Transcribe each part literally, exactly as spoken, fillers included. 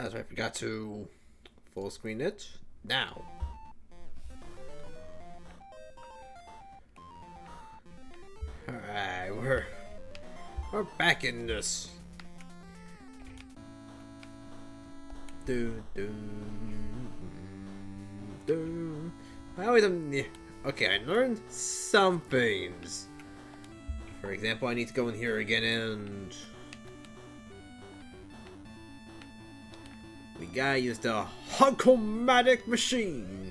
That's right, I forgot to full screen it. Now. Alright, we're we're back in this. Do do do. I always am. Okay, I learned some things. For example, I need to go in here again and we gotta use the Hunkomatic machine.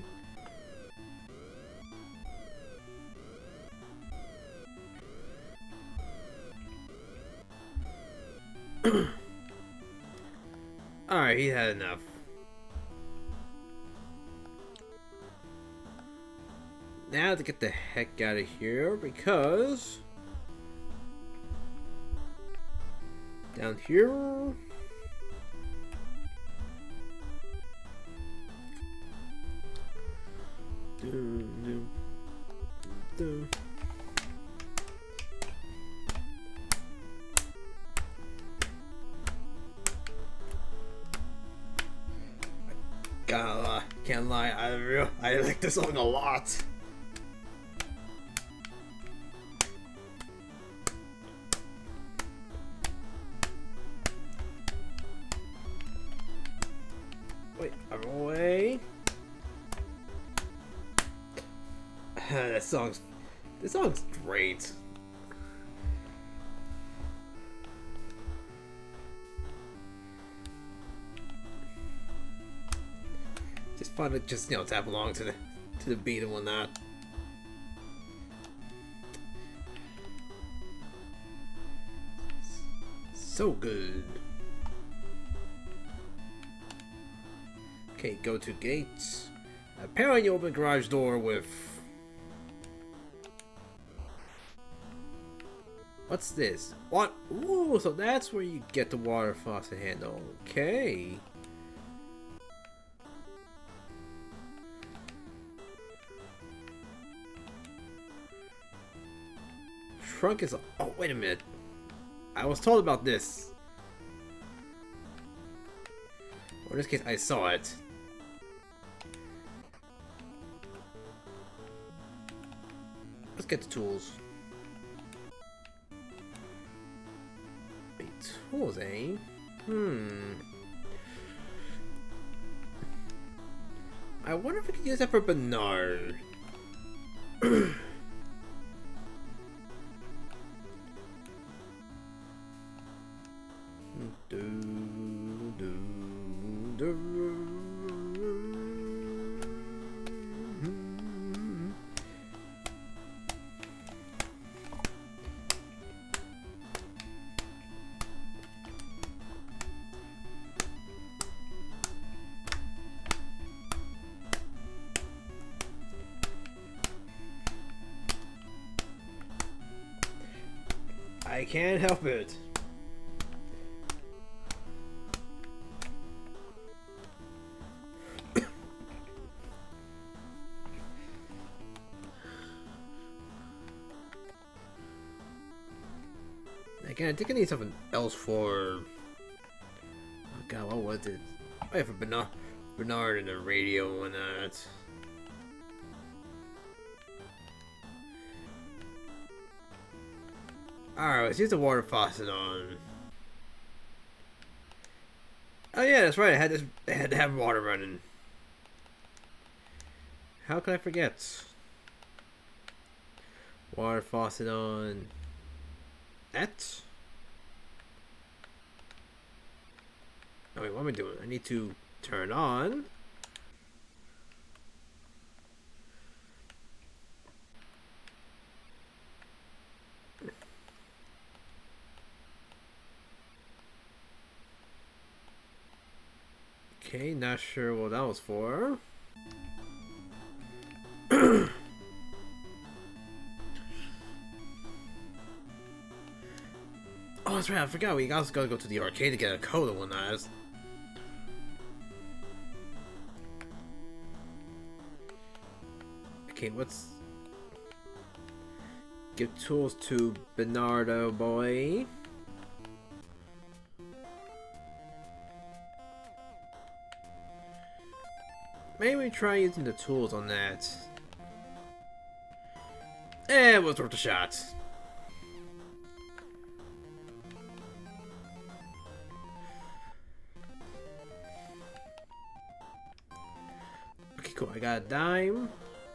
Alright, he had enough. Now to get the heck out of here because down here do, do, do. Gotta lie, can't lie, I real I like this song a lot. Wait, I'm away. that song's this song's great. Just fun to just, you know, tap along to the to the beat and whatnot. So good. Okay, go to gates. Apparently you open garage door with what's this? What? Ooh, so that's where you get the water faucet handle. Okay. Trunk is. Oh, wait a minute. I was told about this. Or in this case, I saw it. Let's get the tools. Wait, tools, eh? Hmm. I wonder if we could use that for Bernard. Do, do, do. I can't help it. Again, I think I need something else for. Oh god, what was it? Oh yeah, for Bernard, Bernard and the radio and that. Alright, let's use the water faucet on. Oh yeah, that's right. I had this. I had to have water running. How could I forget? Water faucet on. That. Oh wait, what am I doing? I need to turn on. Okay, not sure what that was for. Oh, that's right, I forgot. We also gotta go to the arcade to get a code and whatnot. Okay, what's... Give tools to Bernardo boy. maybe try using the tools on that. Eh, it was worth a shot. Okay, cool. I got a dime.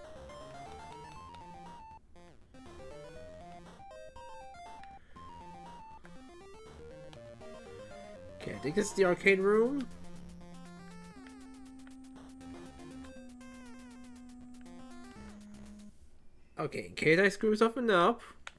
Okay, I think this is the arcade room. Okay, in case I screw something up.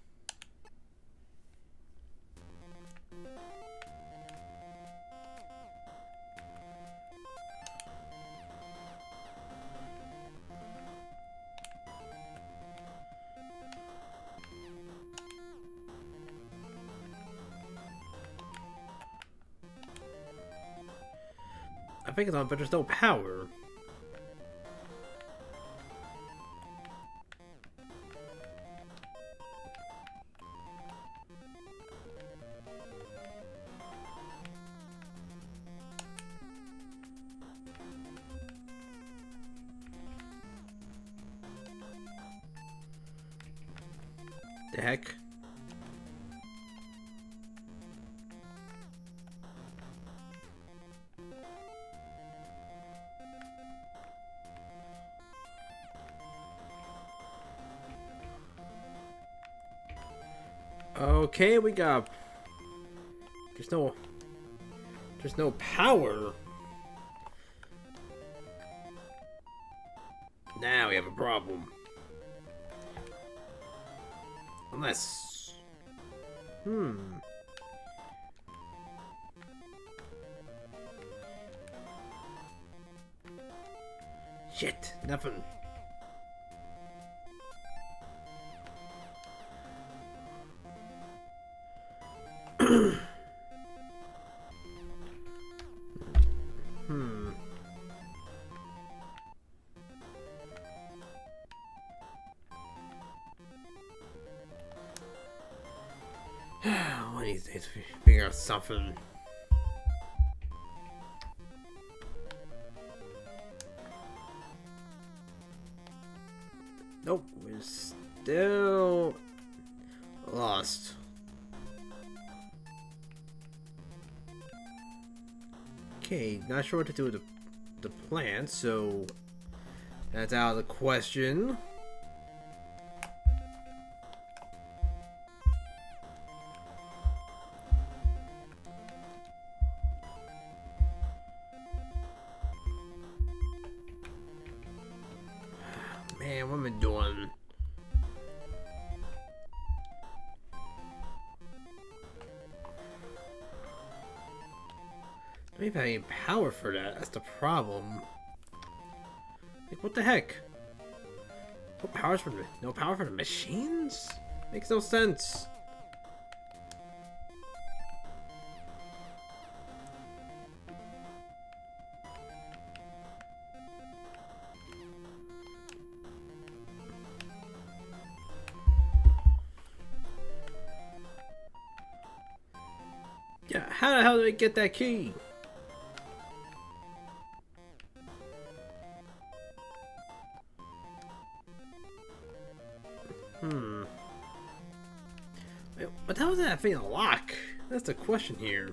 I think it's on, but there's no power. The heck? Okay, we got... There's no... There's no power. Now we have a problem. Unless... Hmm... Shit, nothing. Hmm. One of these days, we figure out something. Nope, we're still lost. Okay, not sure what to do with the, the plant, so that's out of the question. Man, what am I doing? I don't even have any power for that. That's the problem. Like, what the heck? No power for the no power for the machines? Makes no sense. Yeah, how the hell did I get that key? Hmm. Wait, what the hell is that thing a lock? That's the question here.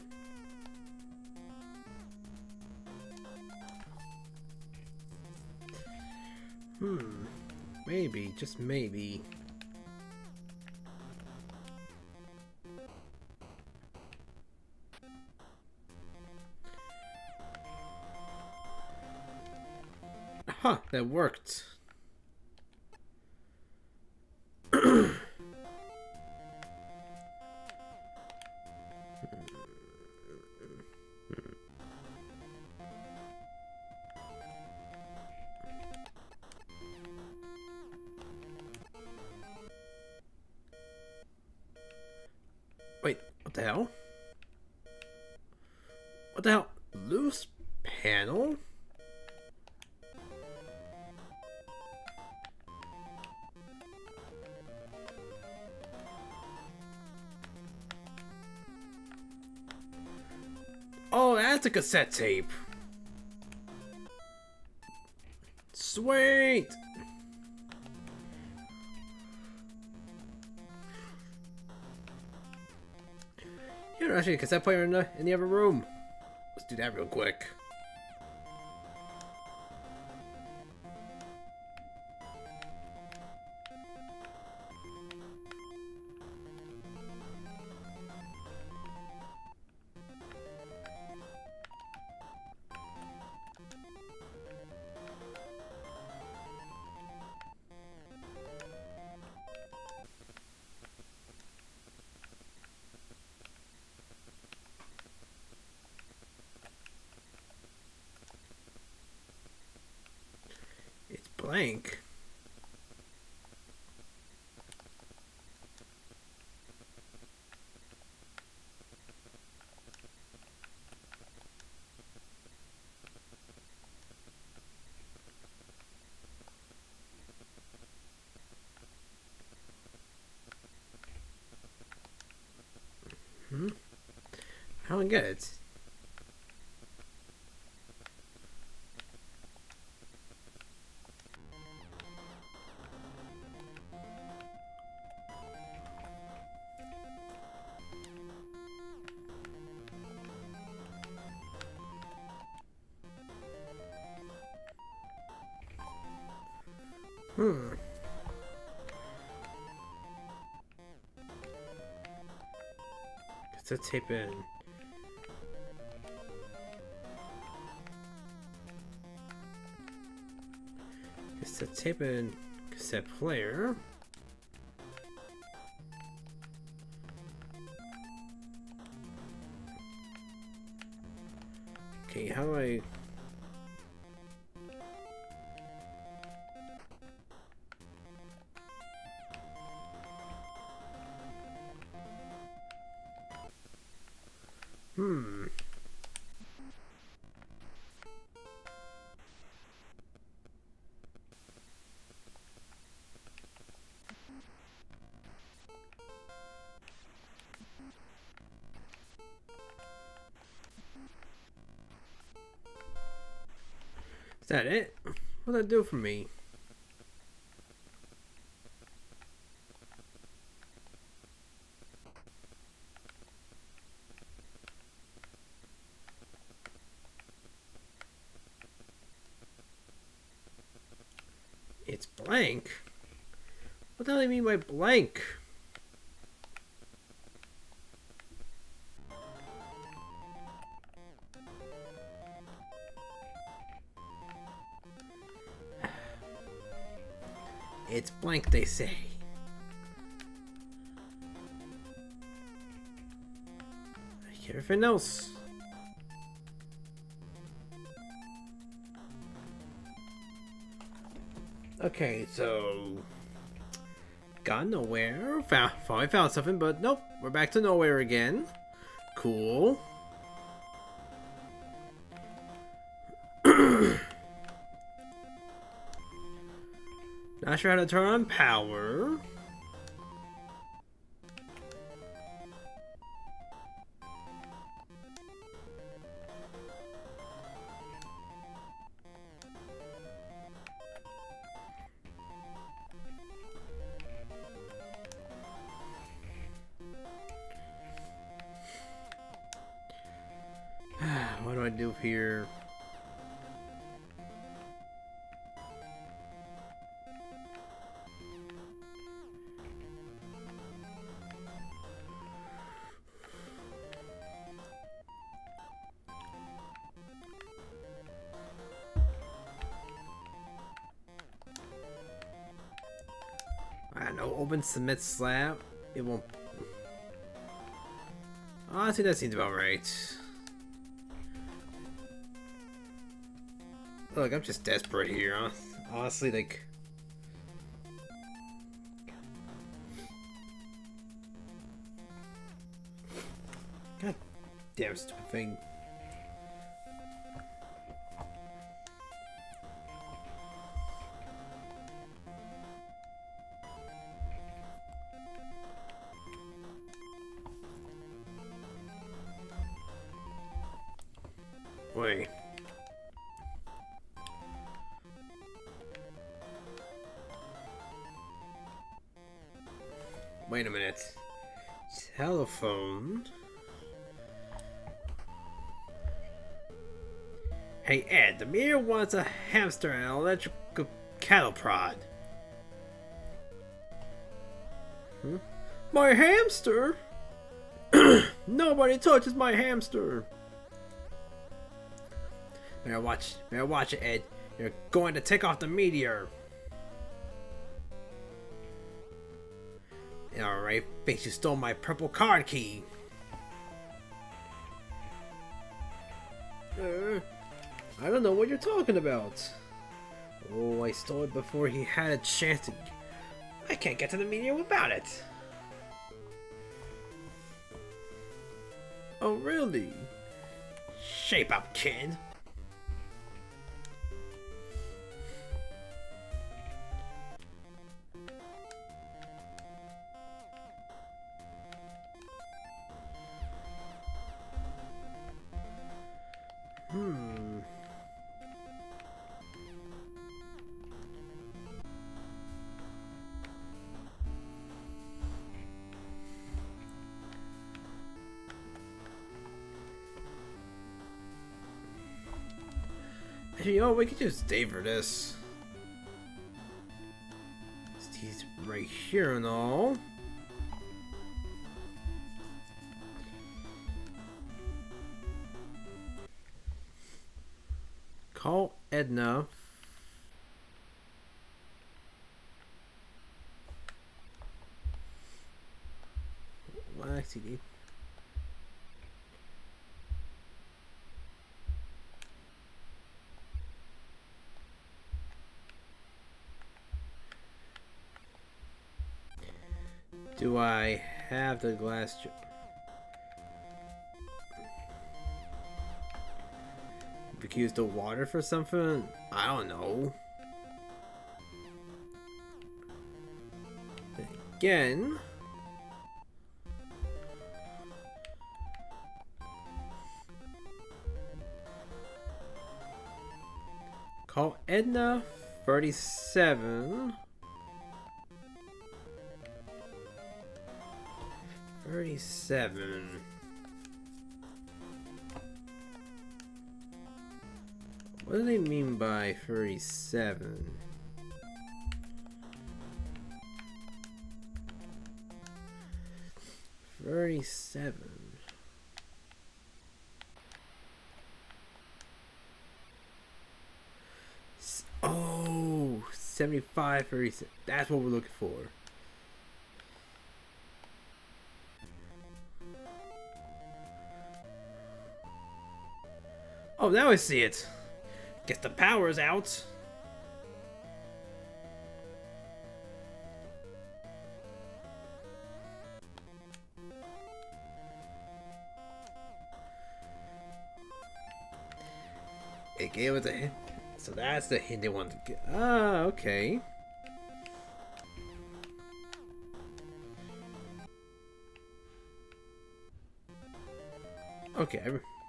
Hmm. Maybe, just maybe. Huh, that worked. Wait, what the hell? What the hell? Loose panel? Oh, that's a cassette tape. Sweet! Here, actually, a cassette player in the, in the other room. Let's do that real quick. Blank. Hmm? I don't get it. Hmm. Cassette tape in. Cassette tape in. Cassette player. Okay, how do I... Hmm. Is that it? What'd that do for me? It's blank? What the hell do you mean by blank? It's blank, they say. Like everything else. Okay, so... Got nowhere. Found, finally found something, but nope. We're back to nowhere again. Cool. Not sure how to turn on power. What do I do here? I don't know, open submit slab. It won't. Honestly, that seems about right. Look, I'm just desperate here. Huh? Honestly, like. God damn stupid thing. Wait. Wait a minute. Telephone. Hey Ed, the meteor wants a hamster and an electrical cattle prod. Hmm? My hamster? Nobody touches my hamster. Better watch, better watch it, Ed. You're going to take off the meteor. Alright, thinks you stole my purple card key. Uh, I don't know what you're talking about. Oh, I stole it before he had a chance to... I can't get to the meteor without it. Oh, really? Shape up, kid. Hmm. Actually, you know, we could just stay for this. He's right here and all. Call Edna. What actually need? Do I have the glass jar? We could use the water for something? I don't know. Again. Call Edna thirty-seven. thirty-seven. What do they mean by thirty-seven? thirty-seven. Oh, seventy-five, thirty-seven. That's what we're looking for. Oh, now I see it. Guess the power's out. It gave us a hint. So that's the hint they wanted to get. Ah, okay. Okay.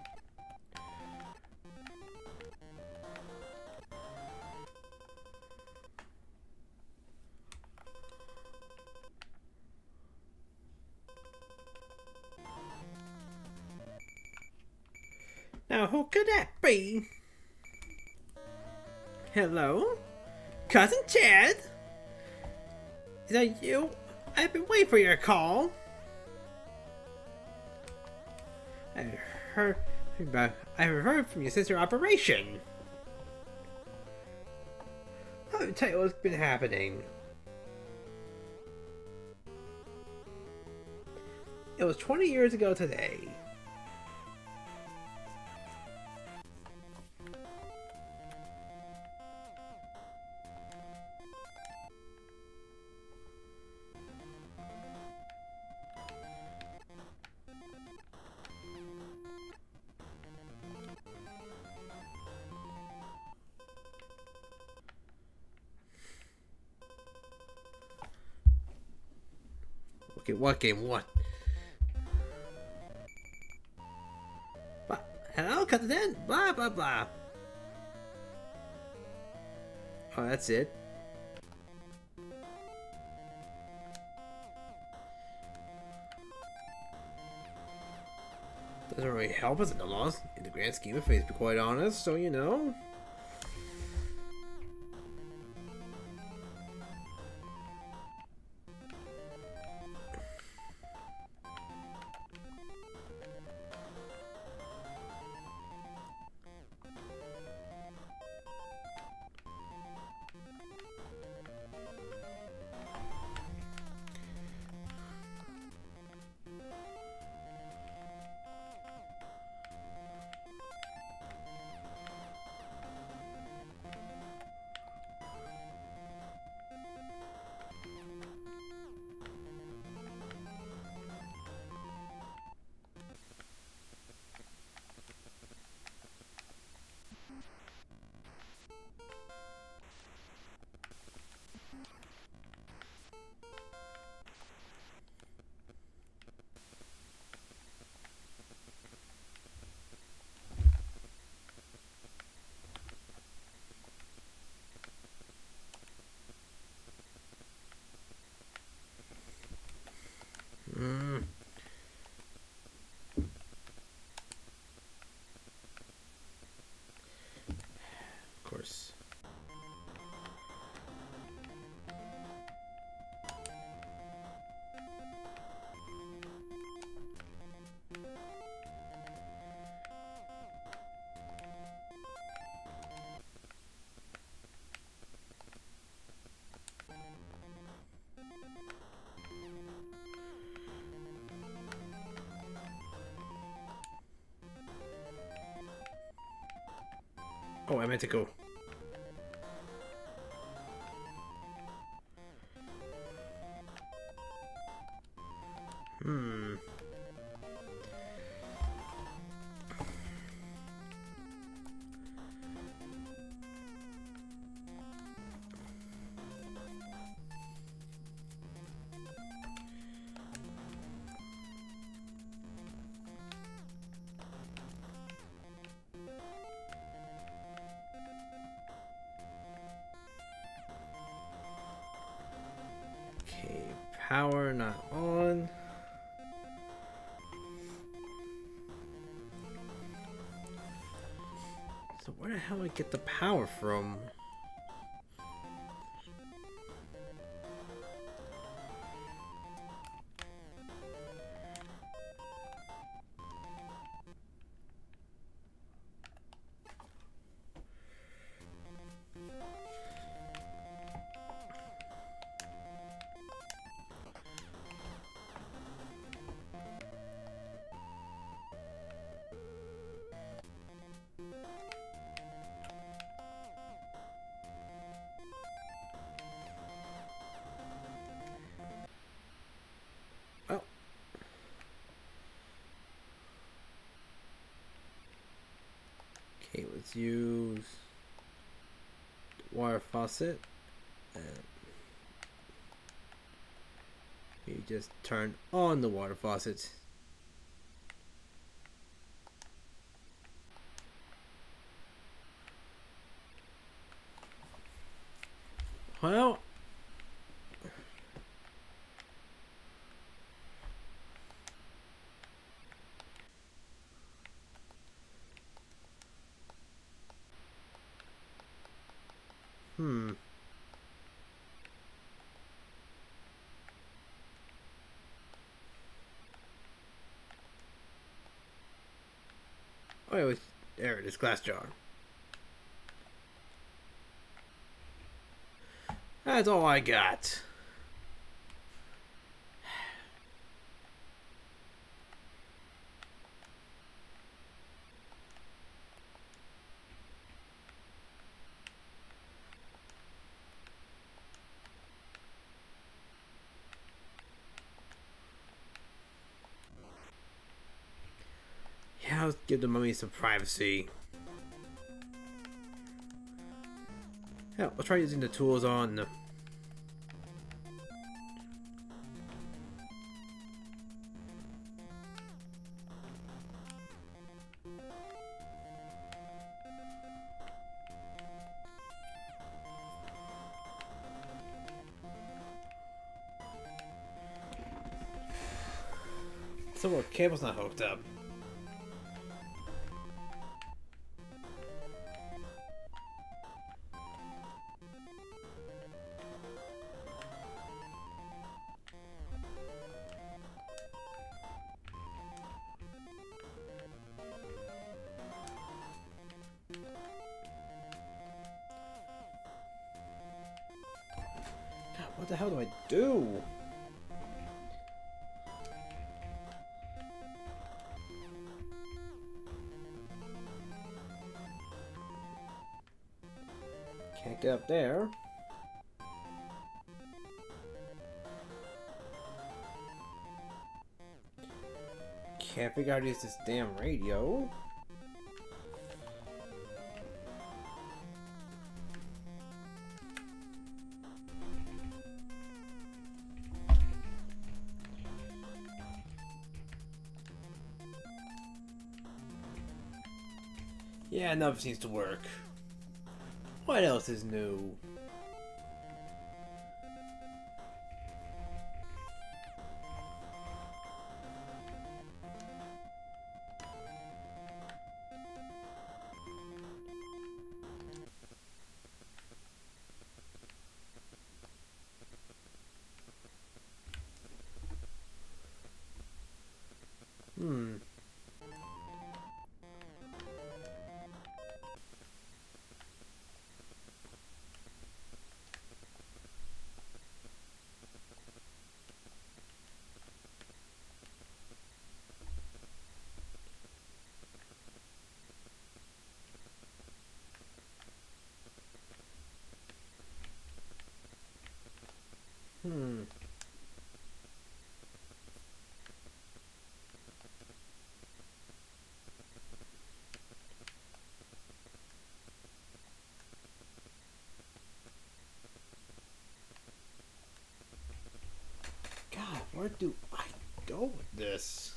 Now, who could that be? Hello? Cousin Chad? Is that you? I've been waiting for your call. I heard about, I heard from your sister operation. Let me tell you what's been happening. It was twenty years ago today. Okay, what game? What? But, hello, cousin. Blah blah blah. Oh, that's it. Doesn't really help us in the loss in the grand scheme of things, to be quite honest, so you know. Mm. Of course. Oh, I meant to go. Hmm. Okay, power not on. So where the hell do I get the power from? Well, okay, let's use the water faucet and you just turn on the water faucet. Well, hmm. Oh, it was, there it is, glass jar. That's all I got. Yeah, let's give the mummy some privacy. Yeah, let's try using the tools on the... So our cable's not hooked up. What the hell do I do? Can't get up there. Can't figure out how to use this damn radio. Yeah, nothing seems to work. What else is new? Hmm. Hmm. God, where do I go with this?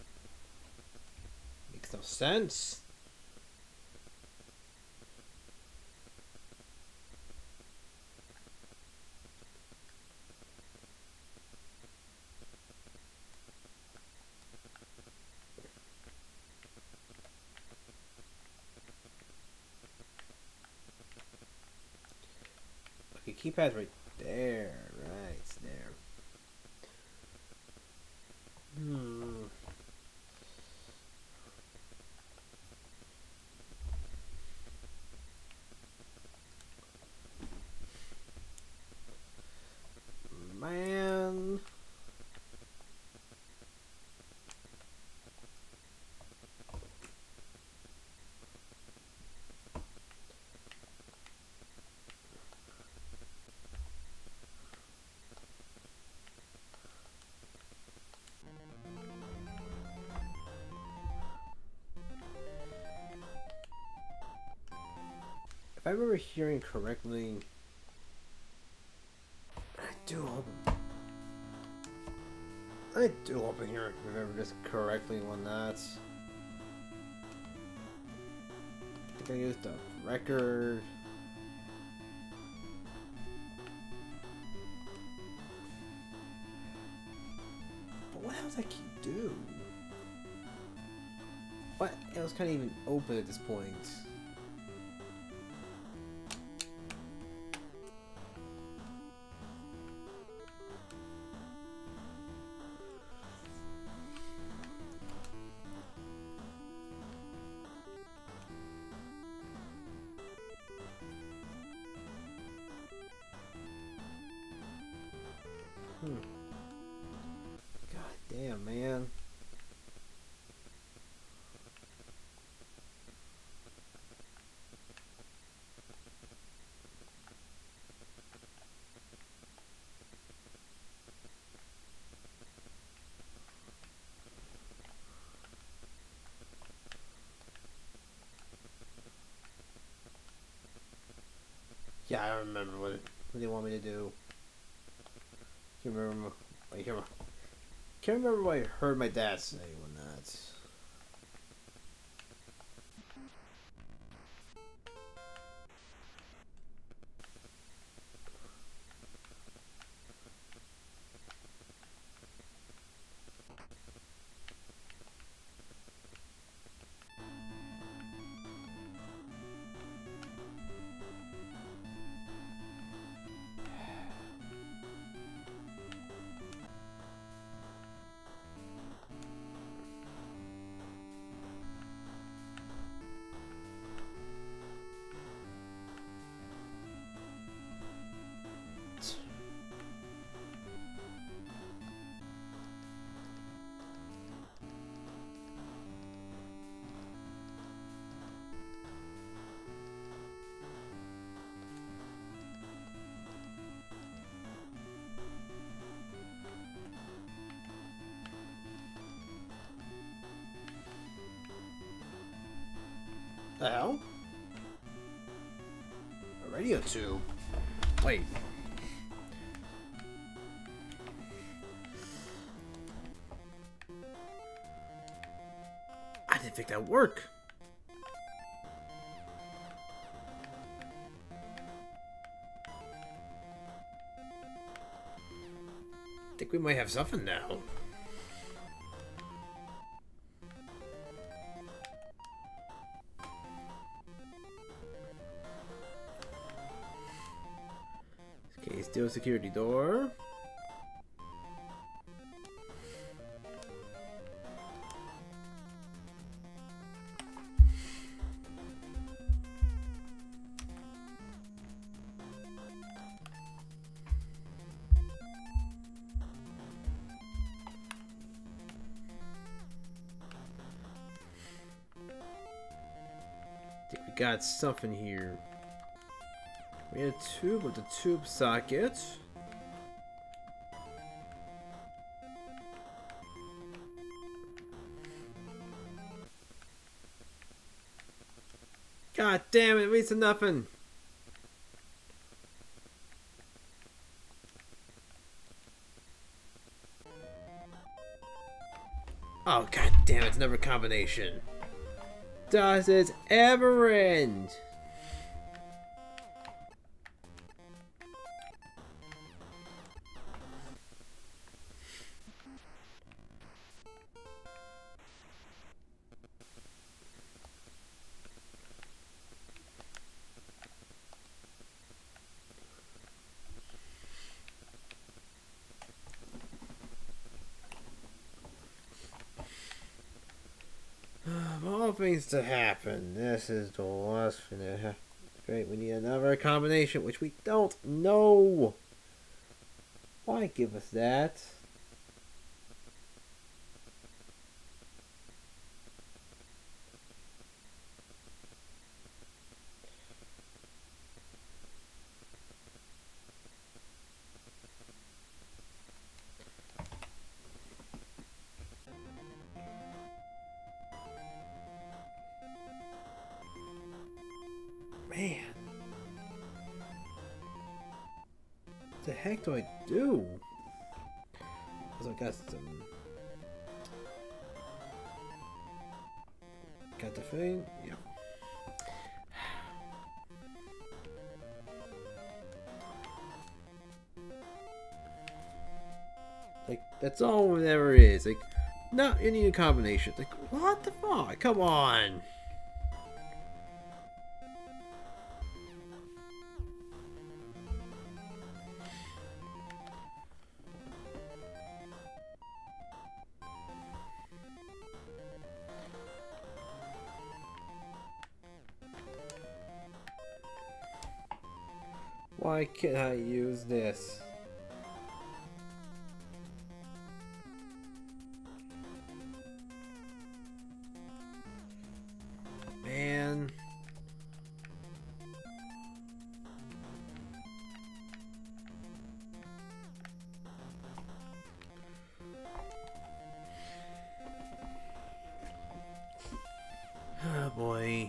Makes no sense. Okay, keypad's right there. Right, it's there. Hmm. Man. If I remember hearing correctly, I do hope I do hope I hear remember this correctly on that. I think I used the record. But what else I can do? What else can I even open at this point? Hmm. God damn, man. Yeah, I remember what, what they want me to do. Can't remember. I can't remember. Can't remember what I heard my dad say when that. The hell? A radio tube. Wait. I didn't think that would work. I think we might have something now. Okay, still a security door. I think we got something here. We had a tube with the tube socket. God damn it, it leads to nothing. Oh god damn it, it's another combination. Does this ever end? Of all things to happen, this is the last thing that happened. Great, we need another combination, which we don't know. Why give us that? Man. What the heck do I do? Because I got some... Got the thing? Yeah. Like, that's all it ever is. Like, no, you need a combination. Like, what the fuck? Come on. Why can't I use this? Man. Oh boy.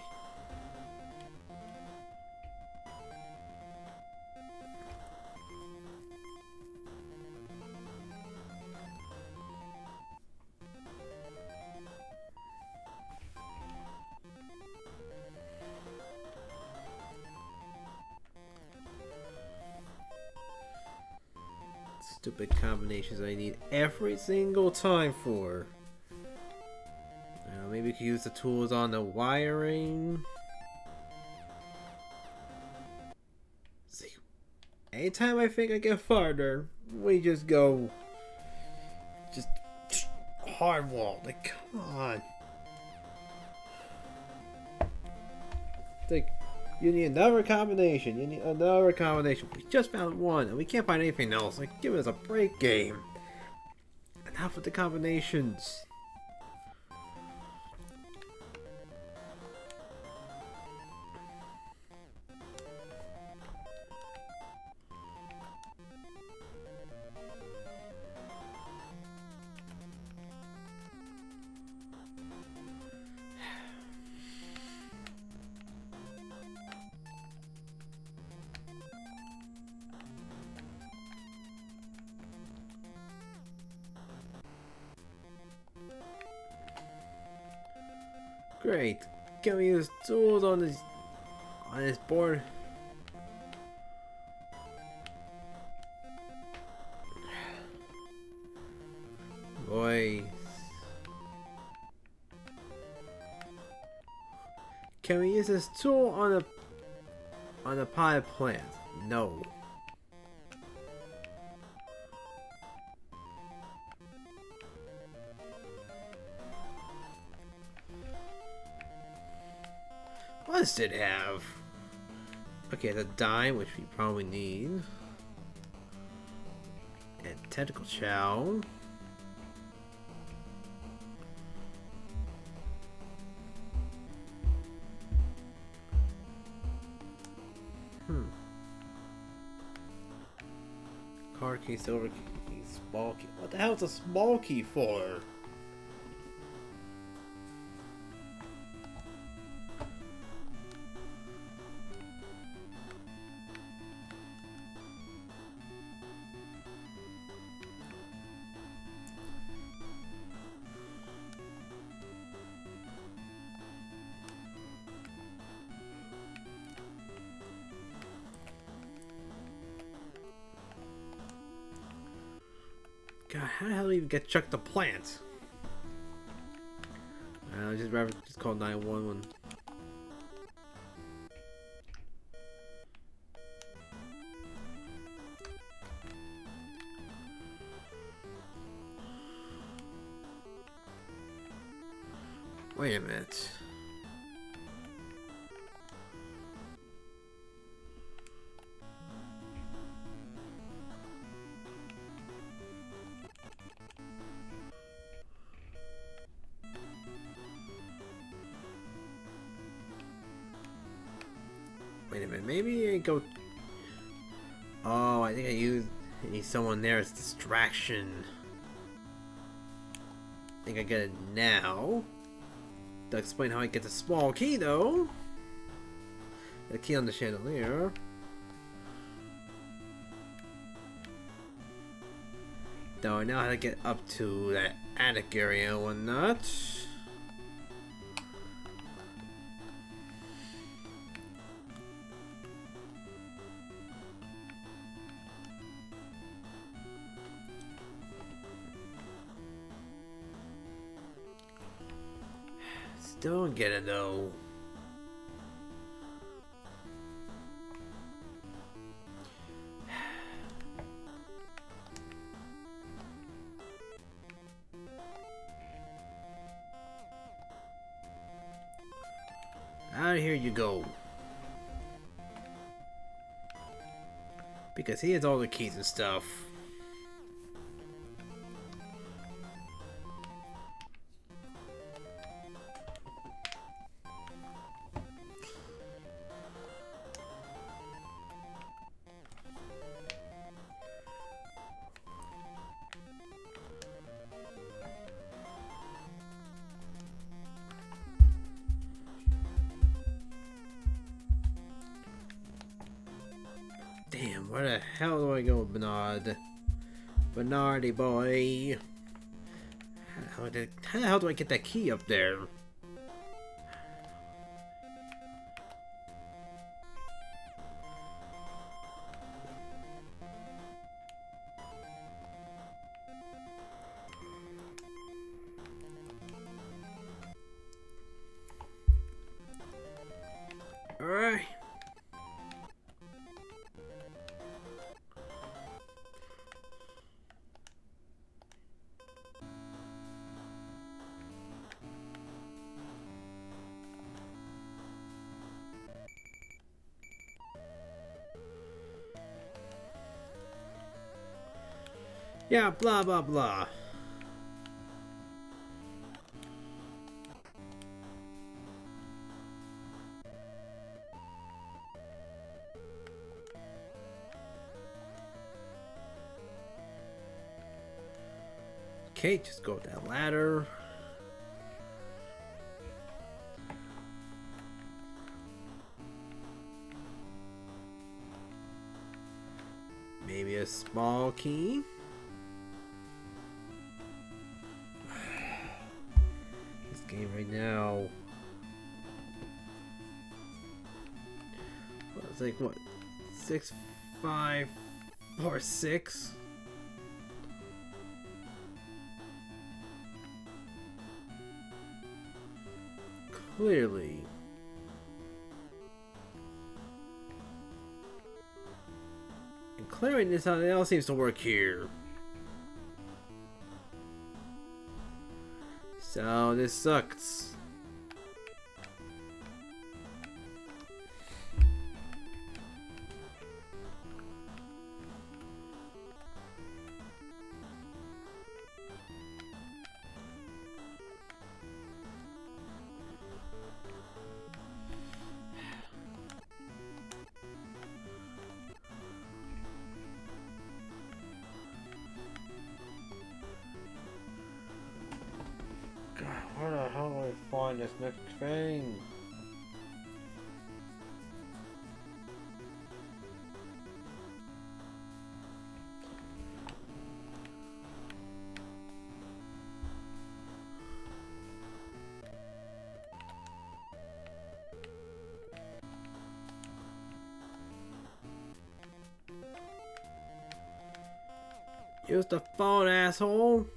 Stupid combinations I need every single time for. Uh, maybe we could use the tools on the wiring. See, anytime I think I get farther, we just go just hard wall. Like, come on. Like, you need another combination. You need another combination. We just found one, and we can't find anything else. Like, give us a break, game. Enough with the combinations. Great. Can we use tools on this on this board? Boy. Can we use this tool on a on a potted plant? No. What does it have? Okay, the dime, which we probably need. And tentacle chow. Hmm. Card key, silver key, small key. What the hell is a small key for? God, how the hell do you even get Chuck the plant? Uh, just rather just call nine one one. Wait a minute. Wait a minute, maybe I go... Oh, I think I used I need someone there as distraction. I think I get it now. To explain how I get the small key though. The key on the chandelier. Though I know how to get up to that attic area and whatnot. Still don't get it though. Out of here you go. Because he has all the keys and stuff. Damn, where the hell do I go, Bernard? Bernardy boy. How, did, how the hell do I get that key up there? Alright. Yeah, blah blah blah. Okay, just go with that ladder. Maybe a small key. This game right now. It's like what? Six, five, four, six. Clearly. And clearly this how it all seems to work here. So this sucks. Where the hell do I find this next thing? Use the phone, asshole.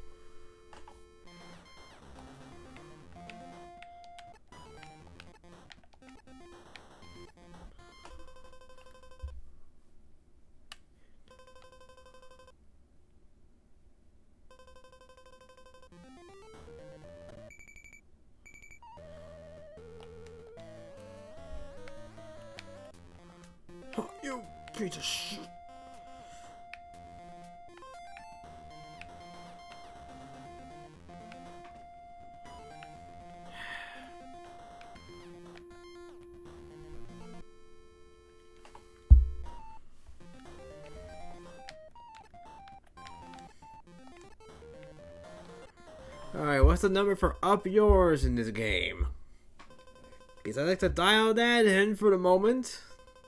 You piece of shit. Alright, what's the number for up yours in this game? Because I'd like to dial that in for the moment.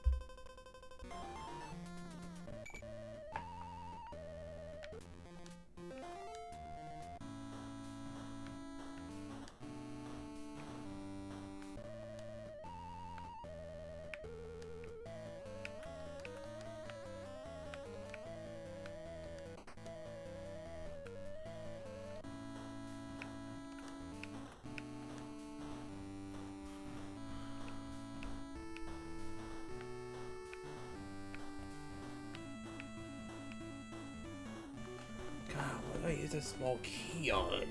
What do I use a small key on?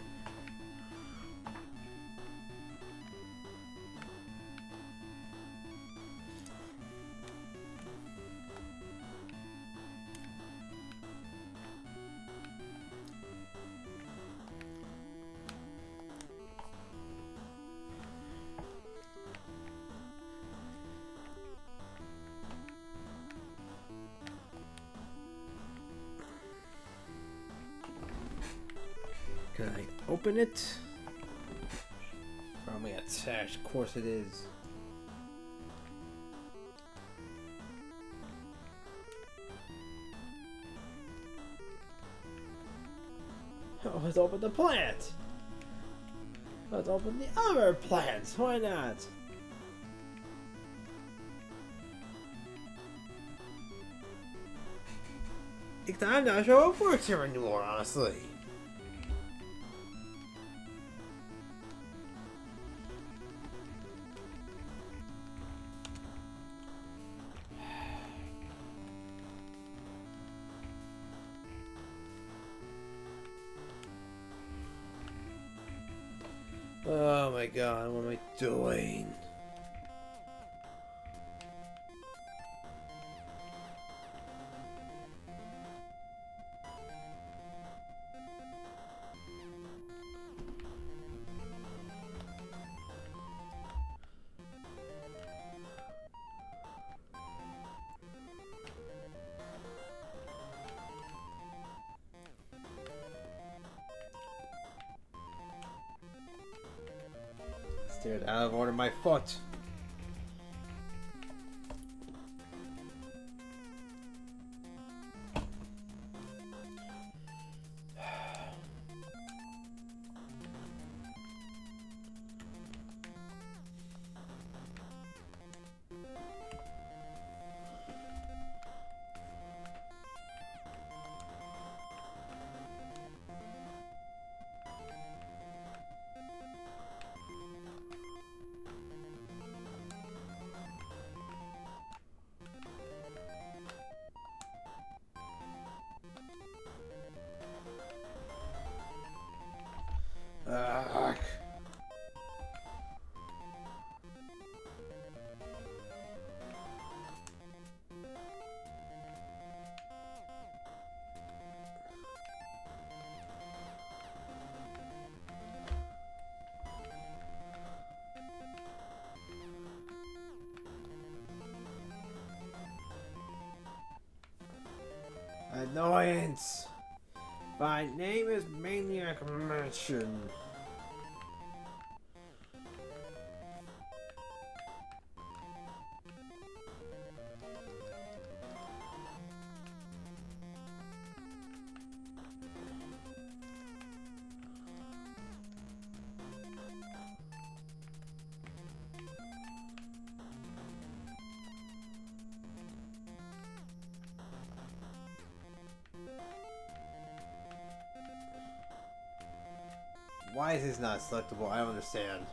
Can I open it? Probably attached, of course it is. Oh, let's open the plant! Let's open the other plants, why not? I'm not sure what works here anymore, honestly. Oh my god, what am I doing? Steered out of order my foot. Annoyance! My name is Maniac Mansion. Why is this not selectable? I don't understand.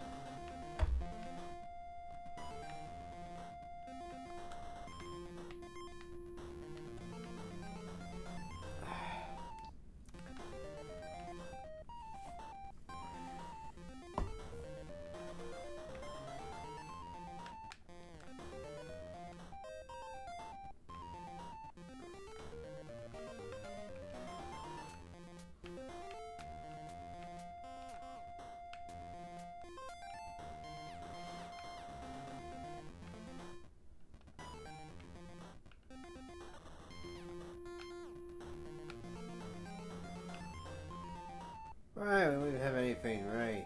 Right, we don't have anything right.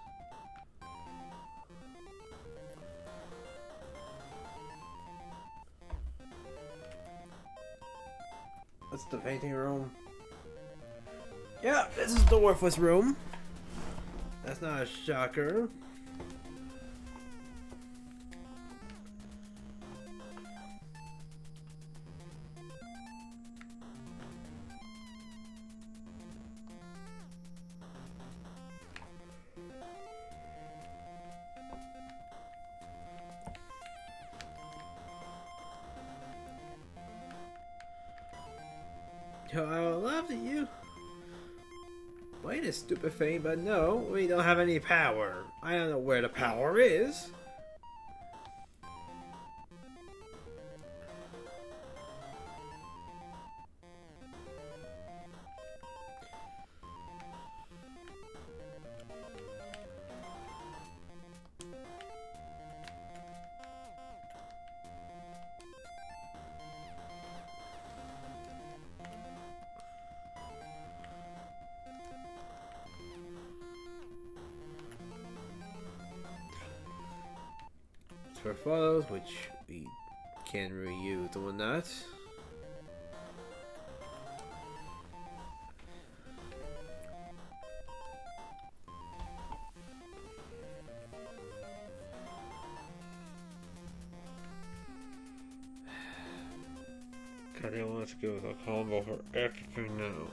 What's the painting room? Yeah, this is the worthless room. That's not a shocker. Yo, I would love to you. Wait a stupid thing, but no, we don't have any power. I don't know where the power is. For photos, which we can reuse or not. God, I want to go with a combo for everything now.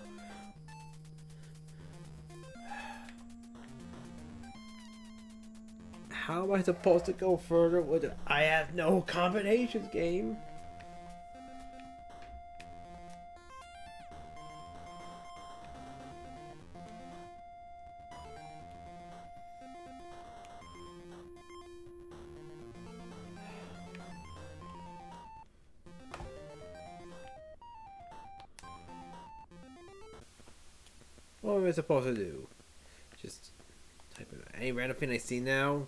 How am I supposed to go further with it? I have no combinations game. What am I supposed to do? Just type in any random thing I see now.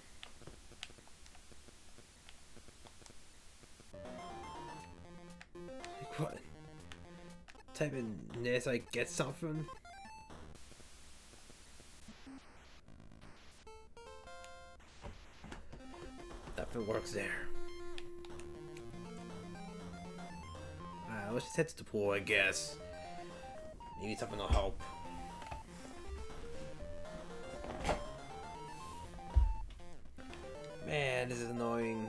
What? Type in this, I get something. Nothing works there. Alright, let's just head to the pool, I guess. Maybe something will help. Man, this is annoying.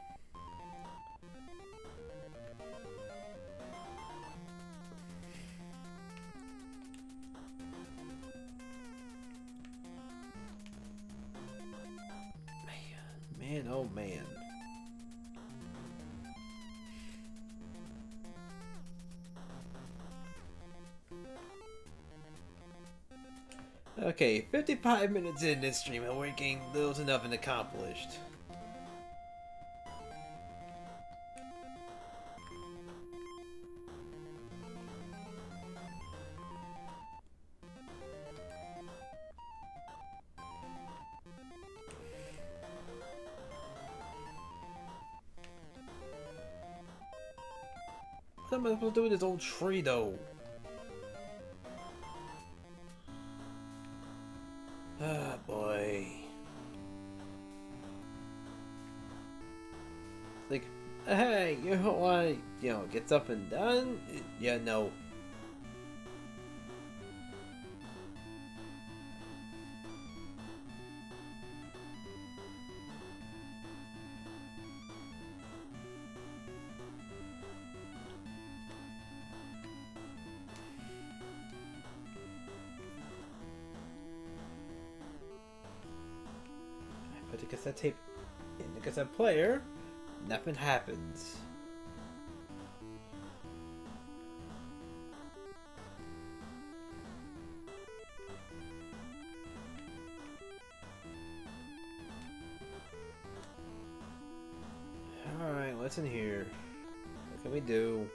Man, oh man. Okay, fifty-five minutes in this stream and we're getting little to nothing accomplished. What am I supposed to do with this old tree, though? Like, hey, you don't want to, you know, get something done? Yeah, no. Put the cassette tape in the cassette player, nothing happens. Alright, what's in here? What can we do?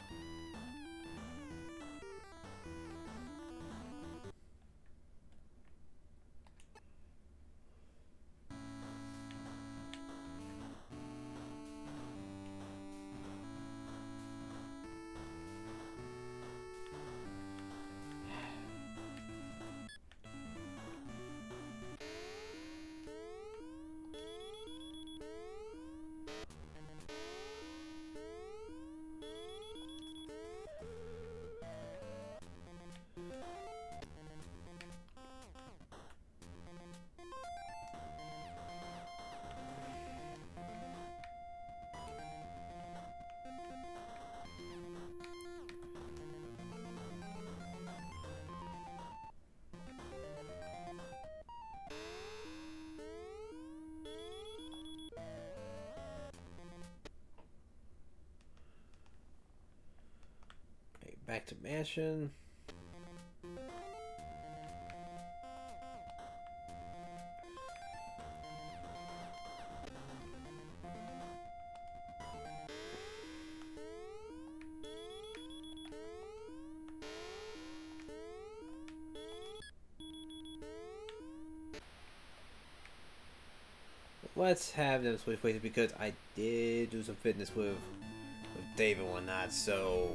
Back to mansion. Let's have them switch places because I did do some fitness with with Dave and whatnot, so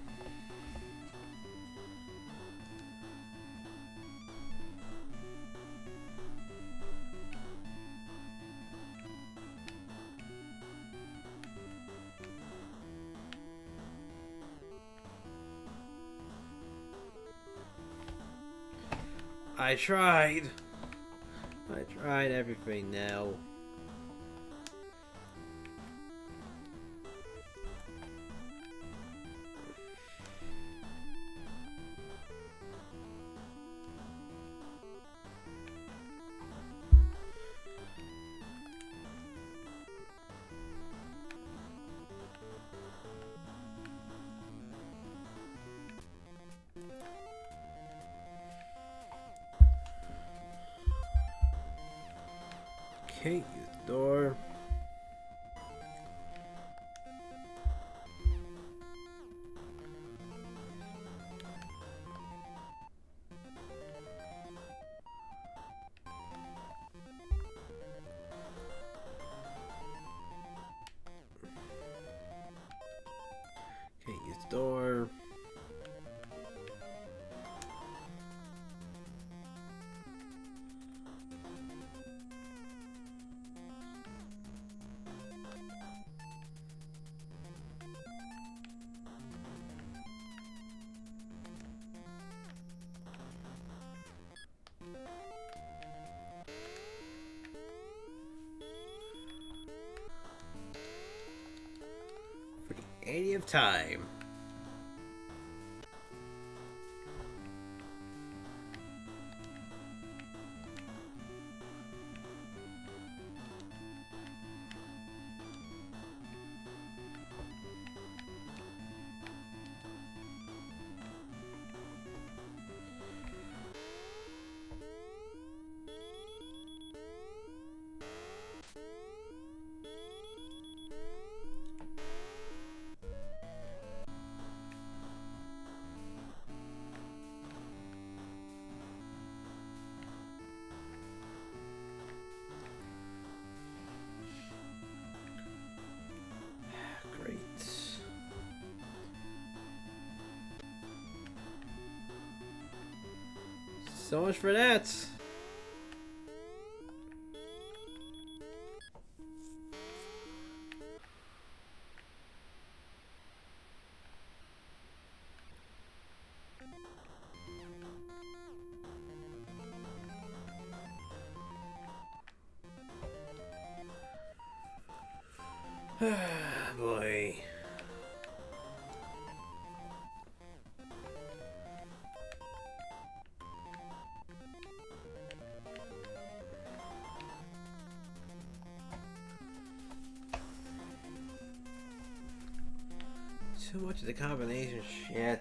I tried. I tried everything now. Okay, use the door. Okay, use the door. eightieth time. So much for that. Boy. Too much of the combination shit.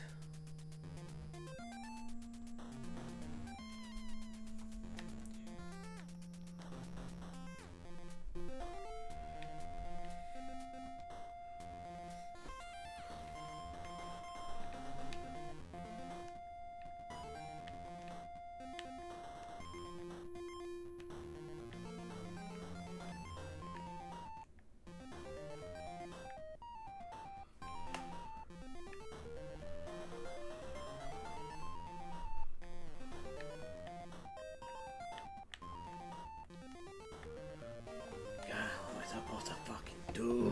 Supposed to fucking do.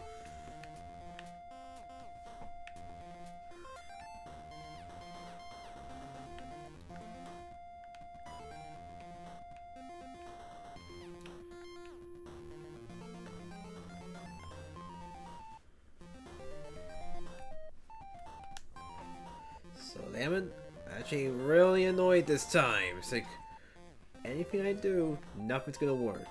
So they haven't actually really annoyed this time. It's like anything I do, nothing's gonna work.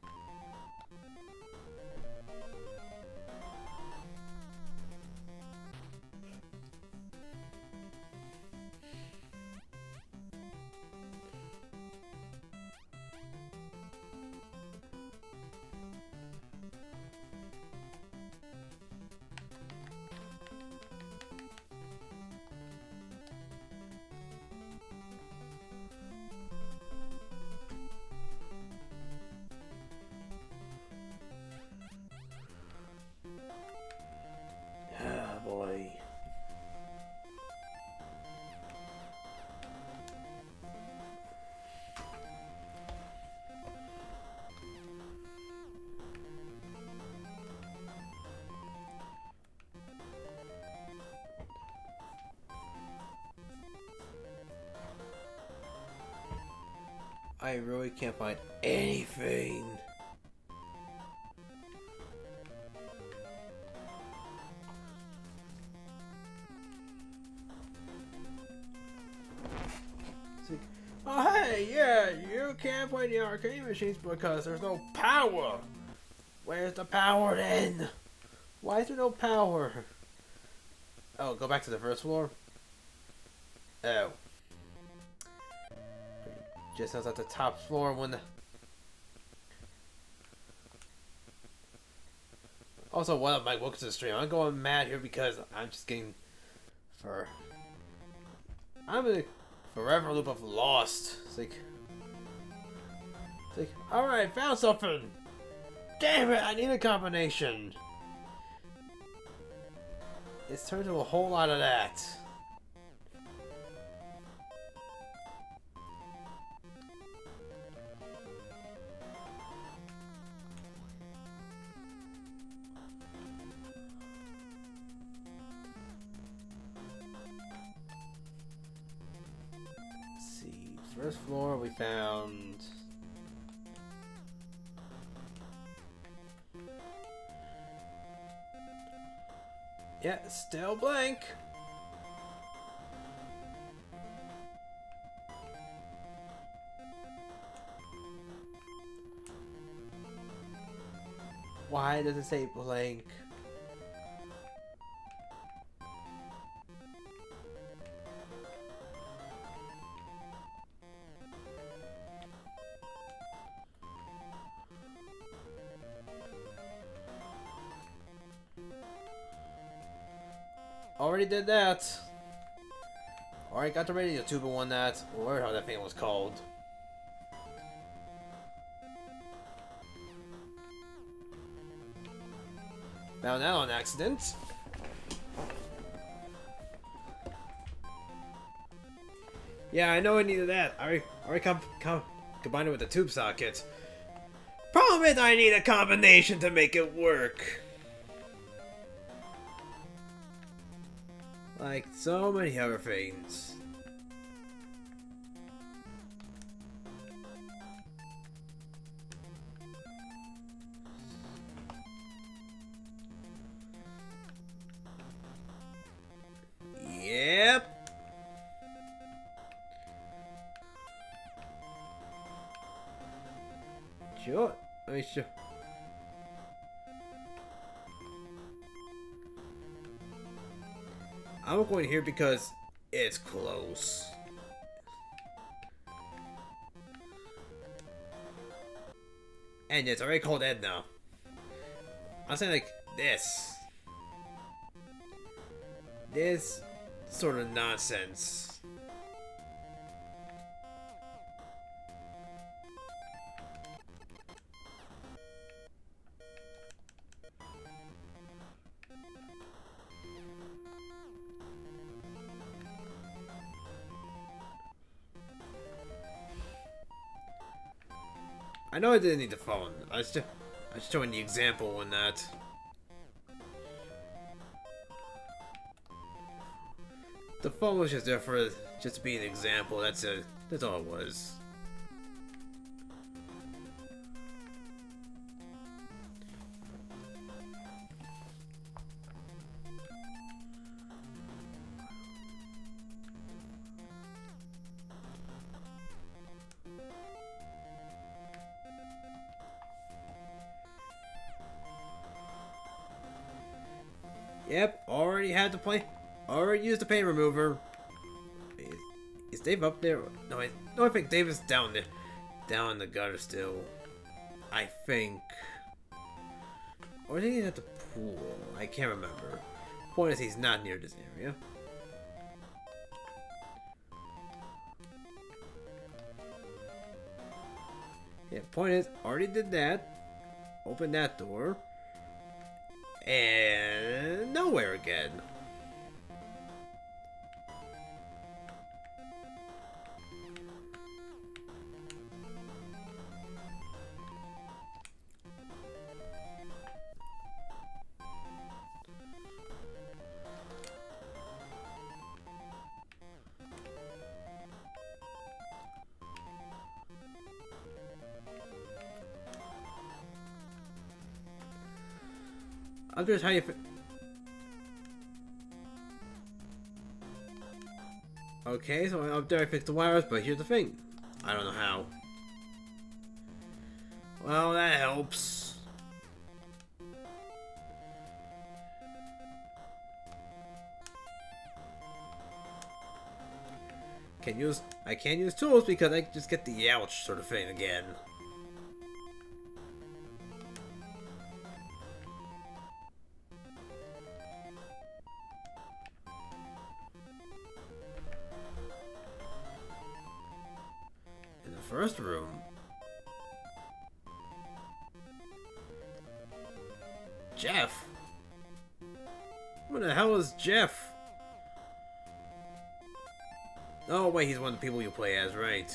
Boy. I really can't find anything. Oh hey, yeah, you can't play the arcade machines because there's no power. Where's the power then? Why is there no power? Oh, go back to the first floor? Oh. Just sounds like the top floor when the... Also, what up, Mike? Welcome to the stream. I'm going mad here because I'm just getting... For... I'm in a forever loop of Lost. It's like... It's like, alright, found something! Damn it, I need a combination! It's turned into a whole lot of that. First floor we found... Yeah, still blank. Why does it say blank? Already did that. Alright, got the radio tube and won that. Or how that thing was called. Found that on accident. Yeah, I know I needed that. I already, already com com combined it with the tube socket. Problem is I need a combination to make it work. Like so many other things. me show. I'm going here because it's close. And it's already called Edna. I'm saying like this. This sort of nonsense. I know I didn't need the phone. I was just, I was showing the example on that. The phone was just there for just to be an example. That's it. That's all it was. Yep, already had to play. Already used the pain remover. Is, is Dave up there? No, I, no, I think Dave is down there. Down in the gutter still. I think. Or is he at the pool? I can't remember. Point is, he's not near this area. Yeah, point is, already did that. Open that door. And nowhere again. I'm just how you. Okay, so up there I fixed the wires, but here's the thing. I don't know how. Well, that helps. Can use I can't use tools because I just get the ouch sort of thing again. First room. Jeff? What the hell is Jeff? Oh wait, he's one of the people you play as, right?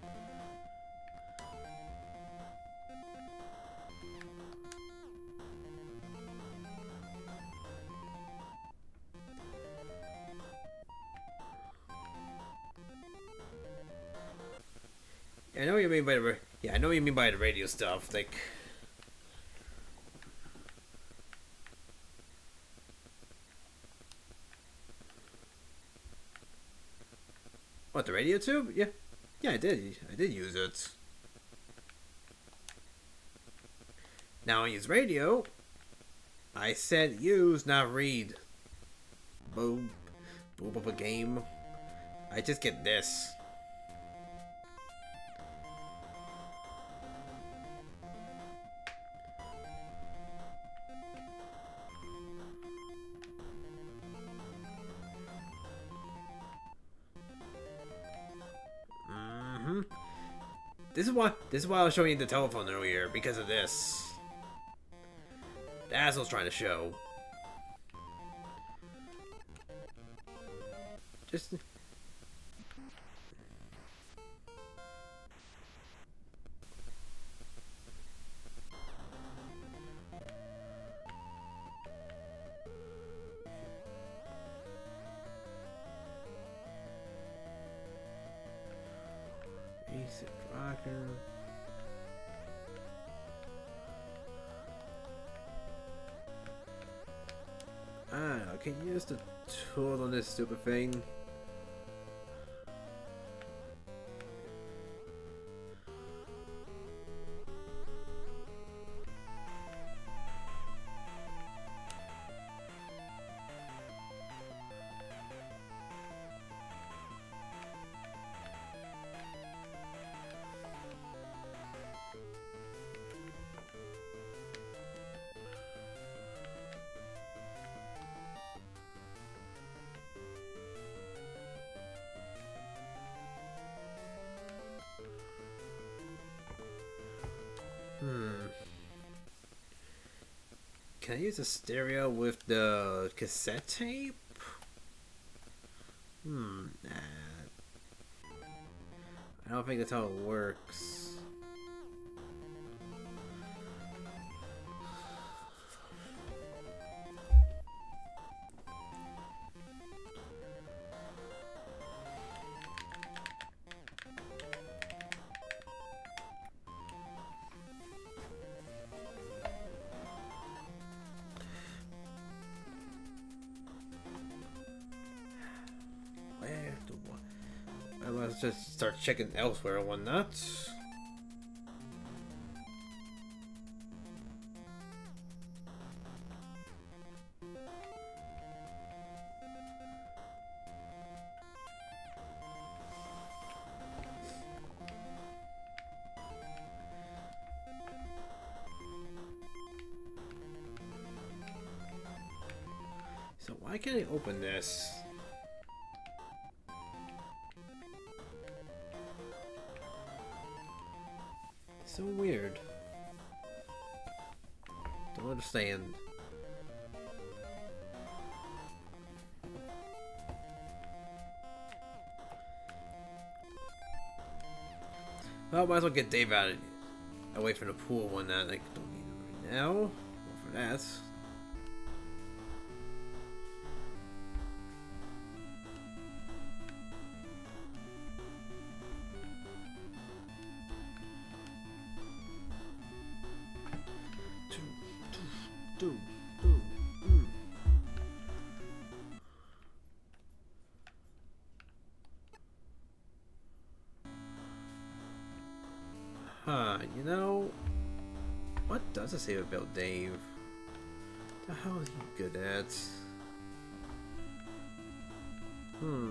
I know what you mean by the yeah. I know what you mean by the radio stuff. Like, what, the radio tube? Yeah, yeah. I did. I did use it. Now I use radio. I said use, not read. Boom, boom of a game. I just get this. This is why this is why I was showing you the telephone earlier, because of this. That's what I was trying to show. Just basic rocker. I don't know, can you use the tool on this stupid thing? can I use the stereo with the cassette tape? Hmm. Nah. I don't think that's how it works. Let's just start checking elsewhere and whatnot. So why can't I open this? So weird. Don't understand. Well, might as well get Dave out of away from the pool one that I don't need him right now. Well, for that. Do, do, mm. Huh, you know, what does it say about Dave? The hell is he good at? Hmm.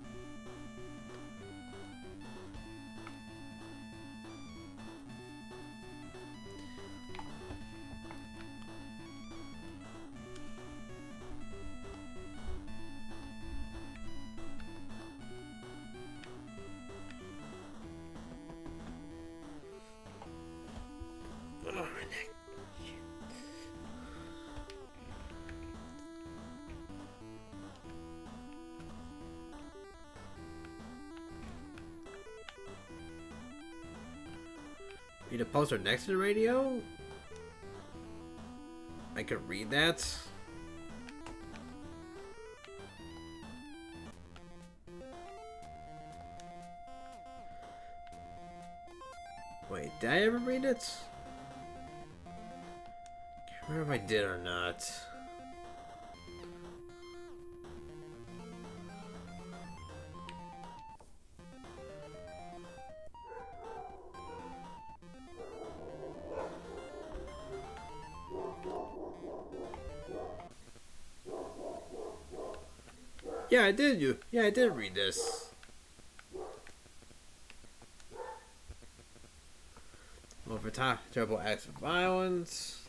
Read a poster next to the radio? I could read that? Wait, did I ever read it? Can't remember if I did or not. Yeah, I did. You. Yeah, I did read this. Over top, terrible acts of violence.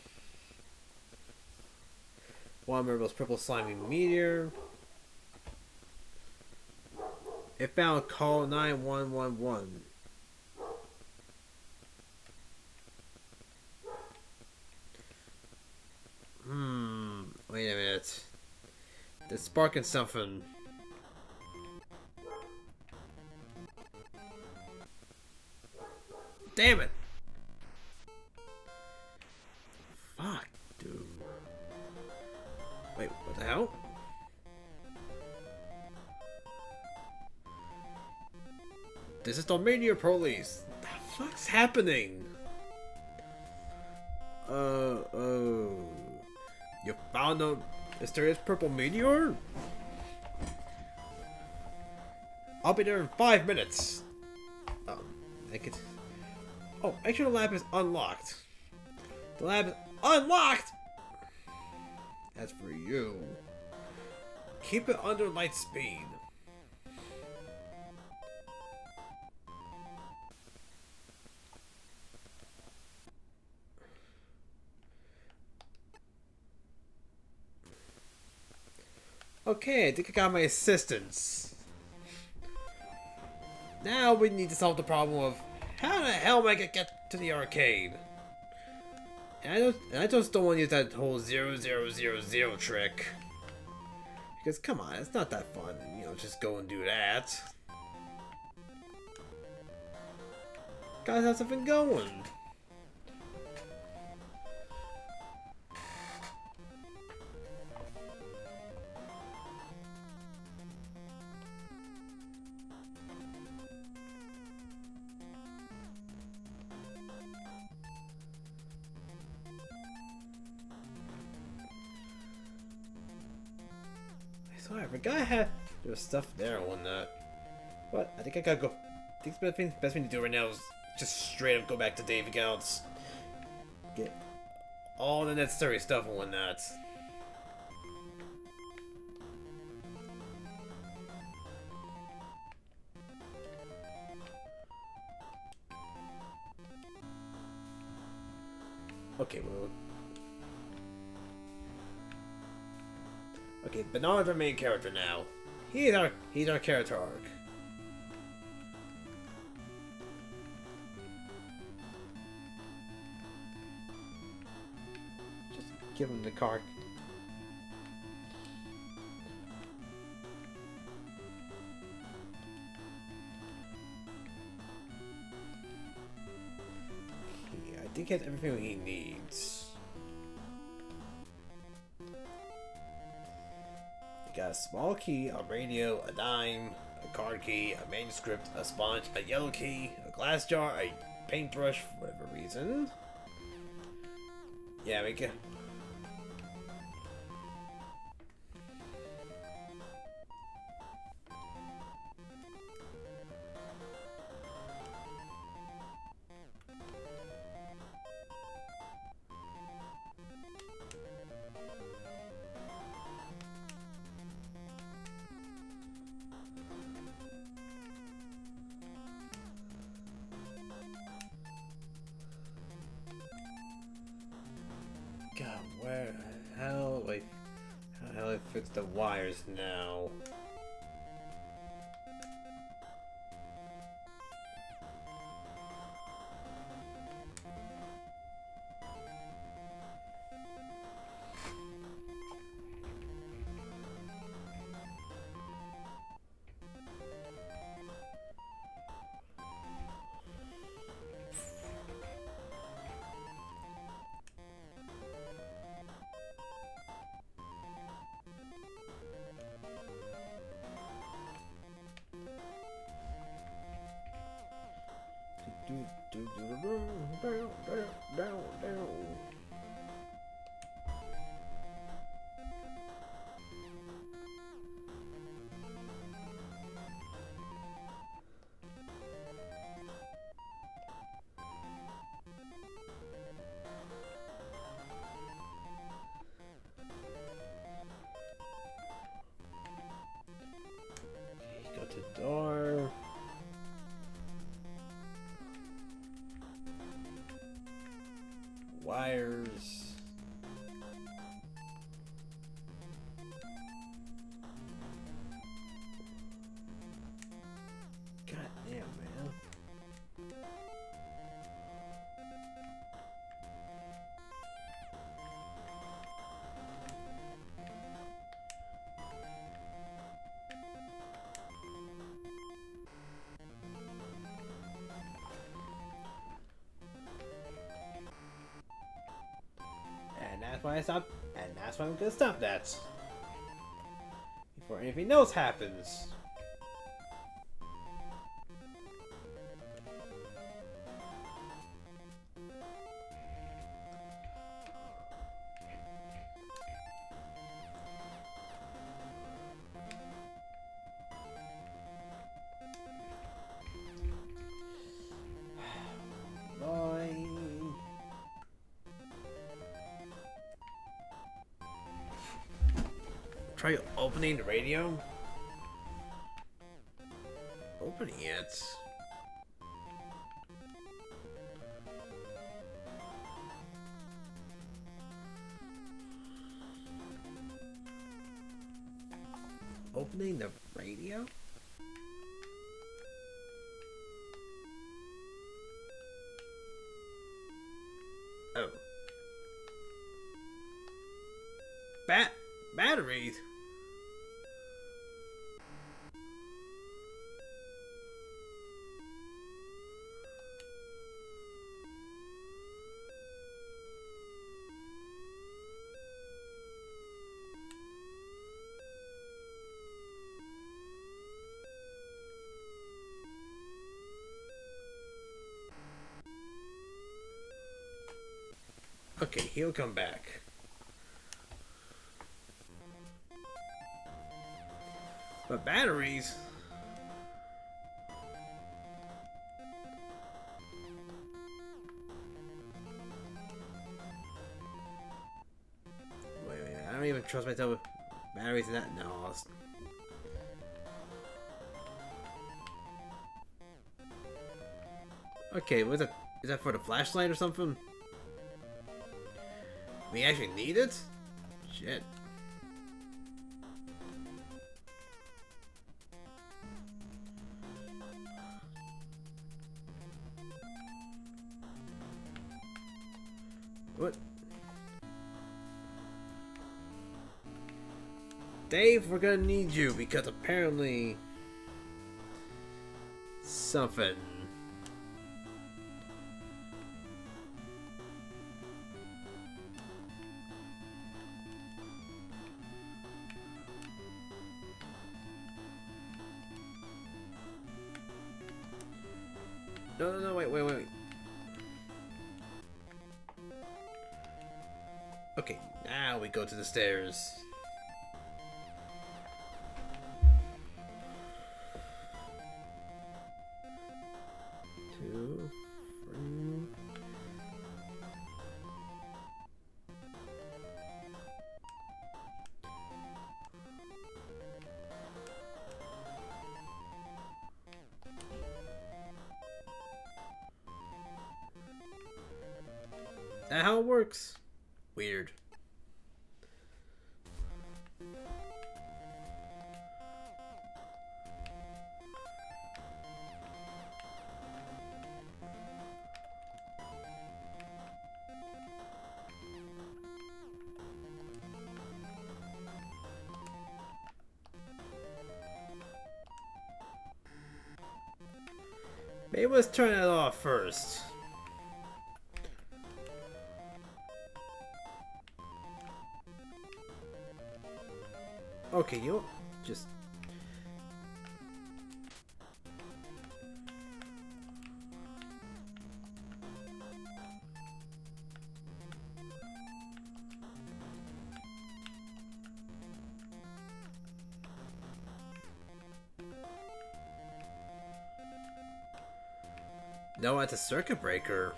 One Merville's purple slimy meteor. If found, call nine one one one. Hmm. Wait a minute. They're sparking something. Damn it! Fuck, dude. Wait, what the hell? This is the Meteor Police. What the fuck's happening? Uh, oh. You found a mysterious purple meteor? I'll be there in five minutes. Um, I could... Oh, actually the lab is unlocked. The lab is unlocked! That's for you. Keep it under light speed. Okay, I think I got my assistants. Now we need to solve the problem of how the hell am I gonna get to the arcade? And I don't, and I just don't want to use that whole zero zero zero zero trick. Because come on, it's not that fun, you know, just go and do that. Gotta have something going. Sorry, I forgot I had there was stuff there and whatnot. But I think I gotta go. I think the best thing, best thing to do right now is just straight up go back to Dave accounts. Get all the necessary stuff and whatnot. Okay, well. Okay, Bernard's our main character now. He's our he's our character arc. Just give him the card. Okay, I think he has everything he needs. Got a small key, a radio, a dime, a card key, a manuscript, a sponge, a yellow key, a glass jar, a paintbrush for whatever reason. Yeah, we can. God, where the hell do I, how the hell do I fix the wires now? Go to door. Wires. God damn, man. And that's why I stopped, and that's why I'm gonna stop that. Before anything else happens. Try opening the radio. Opening it. Opening the radio? Oh. Batteries? Okay, he'll come back. But batteries? Wait, wait, I don't even trust myself with batteries in that. No. It's... Okay, what's that? Is that for the flashlight or something? We actually need it? Shit. What? Dave, we're gonna need you because apparently something. No, no, no, wait, wait, wait. Okay, now we go to the stairs. Two, three. Is that how it works? Weird. Maybe let's turn it off first. Okay, you just... No, it's a circuit breaker.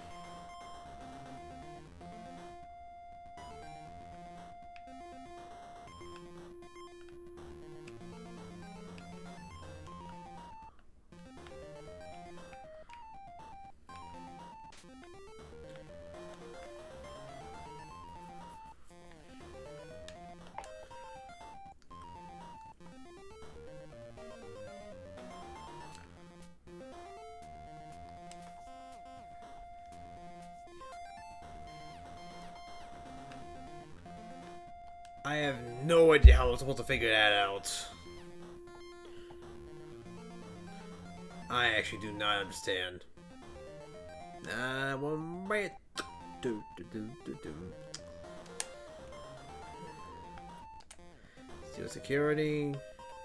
I have no idea how I'm supposed to figure that out. I actually do not understand. Uh, one minute. Do, do, do, do, do. Steel security.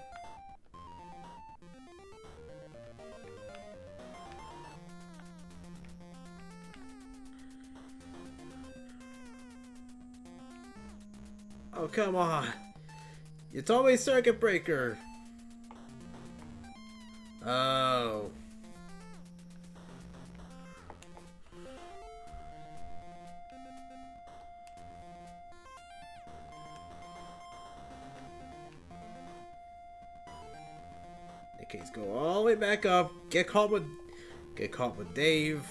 Oh, come on. It's always circuit breaker. Oh. The case go all the way back up. Get caught with get caught with Dave.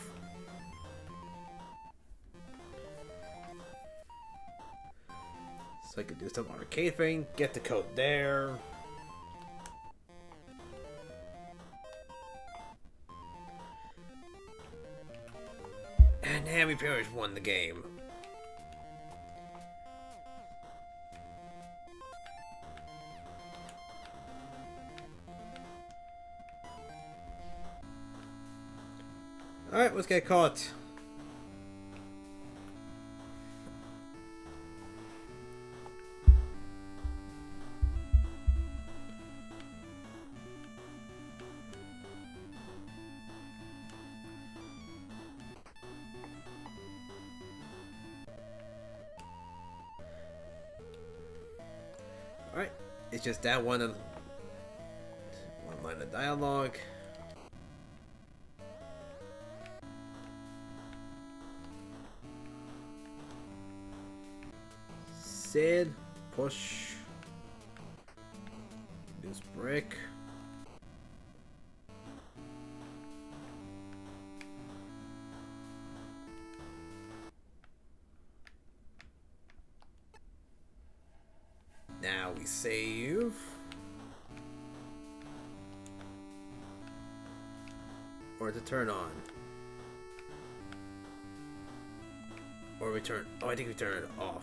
So I could do some arcade thing, get the code there. And then we pretty much won the game. Alright, let's get caught. Alright, it's just that one, one line of dialogue. Sid, push, use brick. Now we save. Or to turn on. Or we turn, oh I think we turn it off.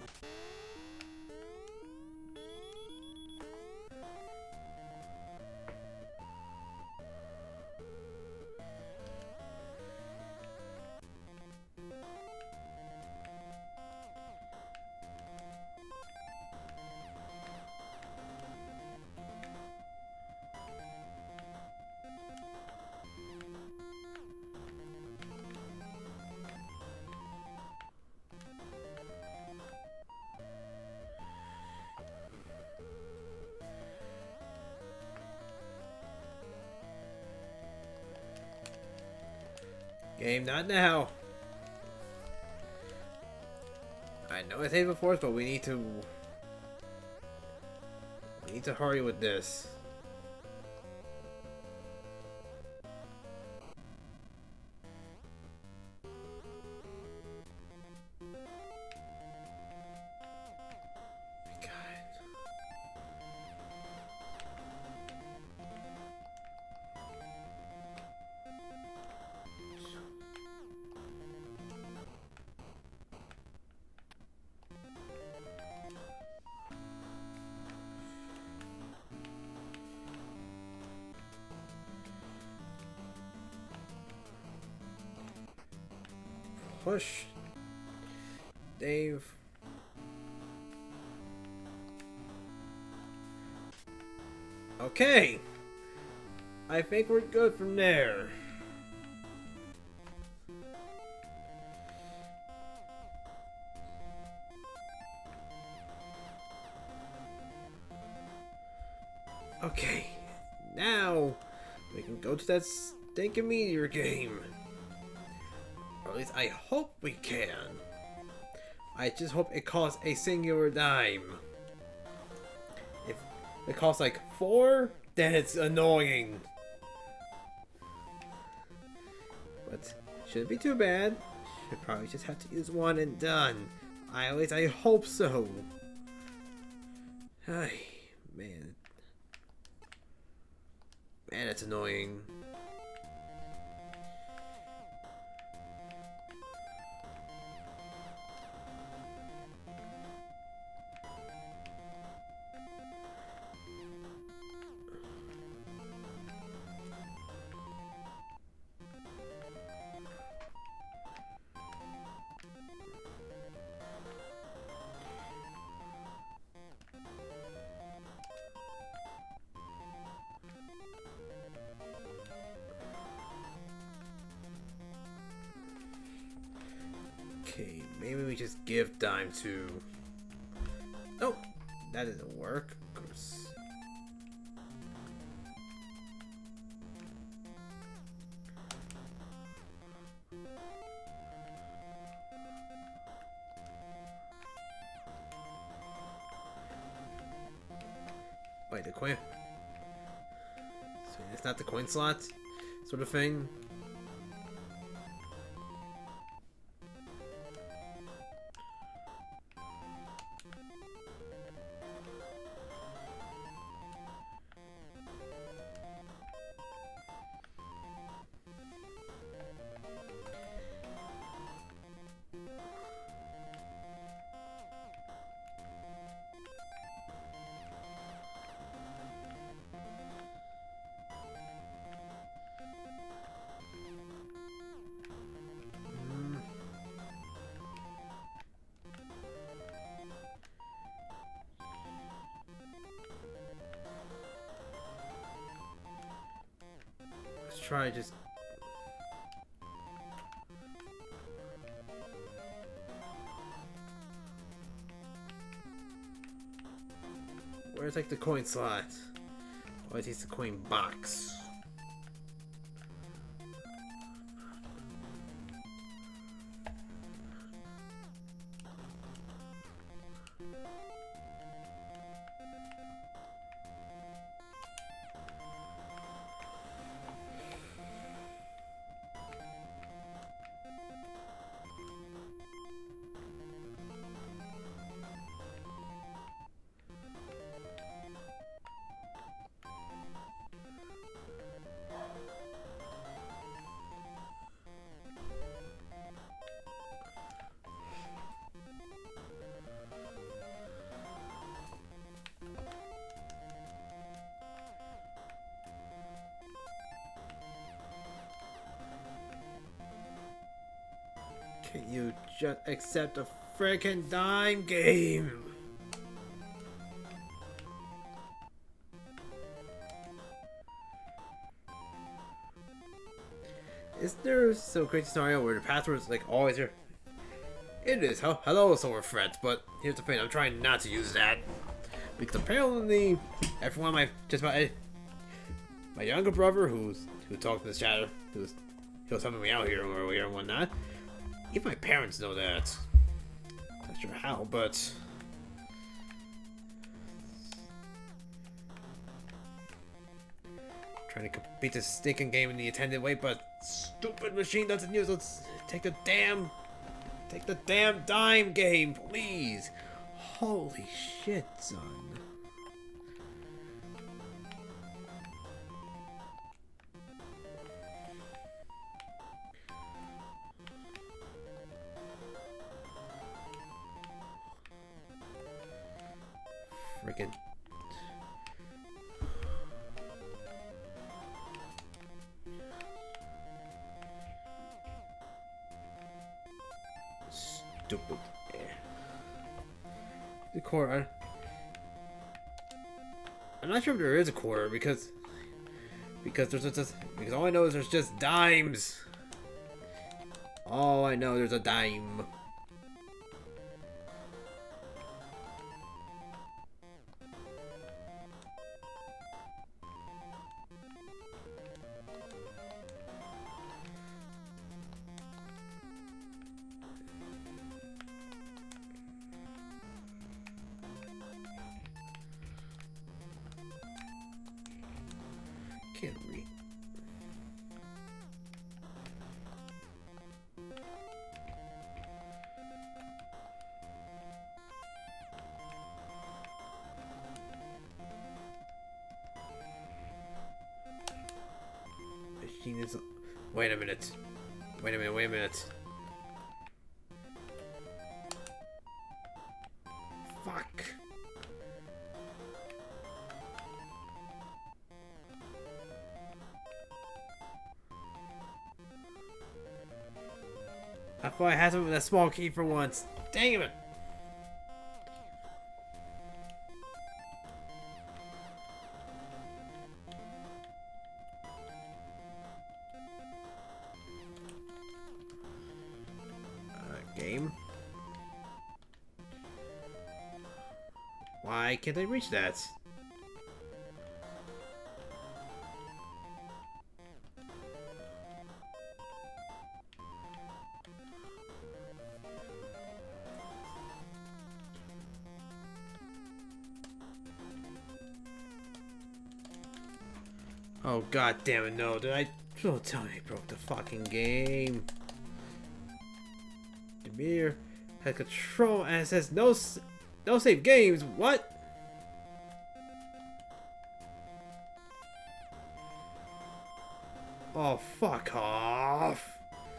Game, not now. I know I saved before, but we need to. We need to hurry with this. Push, Dave. Okay, I think we're good from there. Okay, now we can go to that stinking meteor game. Or at least I hope we can. I just hope it costs a singular dime. If it costs like four, then it's annoying. But shouldn't be too bad. Should probably just have to use one and done. I at least I hope so. Ay, man. Man, it's annoying. Okay, maybe we just give dime to... Oh, that didn't work. Of course. Wait, the coin... So it's not the coin slot sort of thing? try just... Where's like the coin slot? Oh, it's the coin box. Can you just accept a freaking dime game? Is there some crazy scenario where the password's like always here? It is. Huh? Hello, Silver Fret, but here's the thing. I'm trying not to use that because apparently everyone, my just my my younger brother, who's who talked in this chat, who's who's helping me out here or here and whatnot. Even my parents know that. Not sure how, but trying to beat this stinking game in the intended way, but stupid machine doesn't use. Let's take the damn, take the damn dime game, please. Holy shit, son. Freaking. Stupid. Yeah. The quarter. I'm not sure if there is a quarter because because there's just because all I know is there's just dimes. All I know there's a dime. Can't read. Machine is. Wait a minute. Wait a minute. Wait a minute. Fuck. I thought I had something with a small key for once. Dang it! Uh, game? Why can't I reach that? Oh god damn it, no, did I don't tell me I broke the fucking game. Demir had control and it says no no save games, what? Oh fuck off.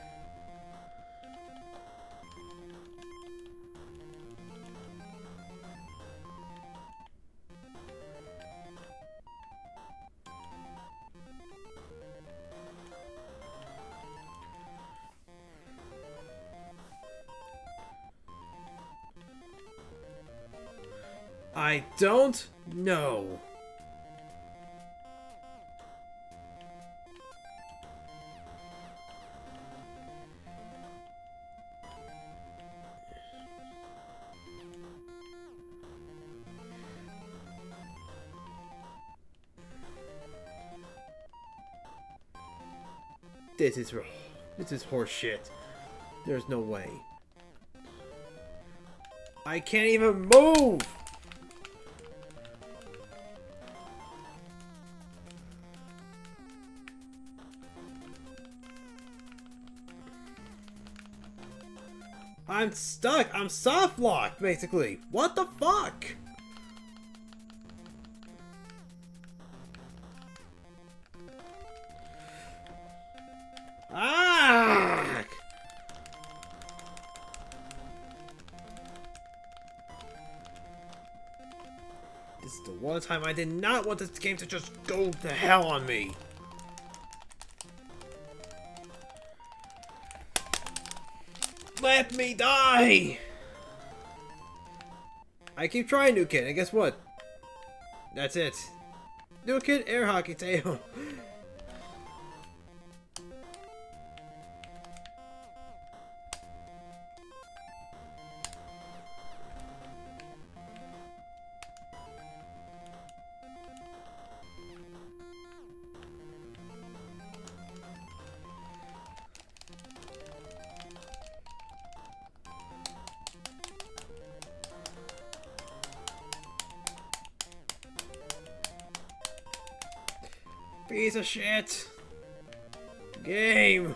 I don't know. This is this is horse shit. There's no way. I can't even move. I'm stuck. I'm soft locked, basically. What the fuck? Ah! This is the one time I did not want this game to just go to hell on me. Let me die! I keep trying, New Kid, and guess what? That's it. New Kid, air hockey tail. Piece of shit. Game.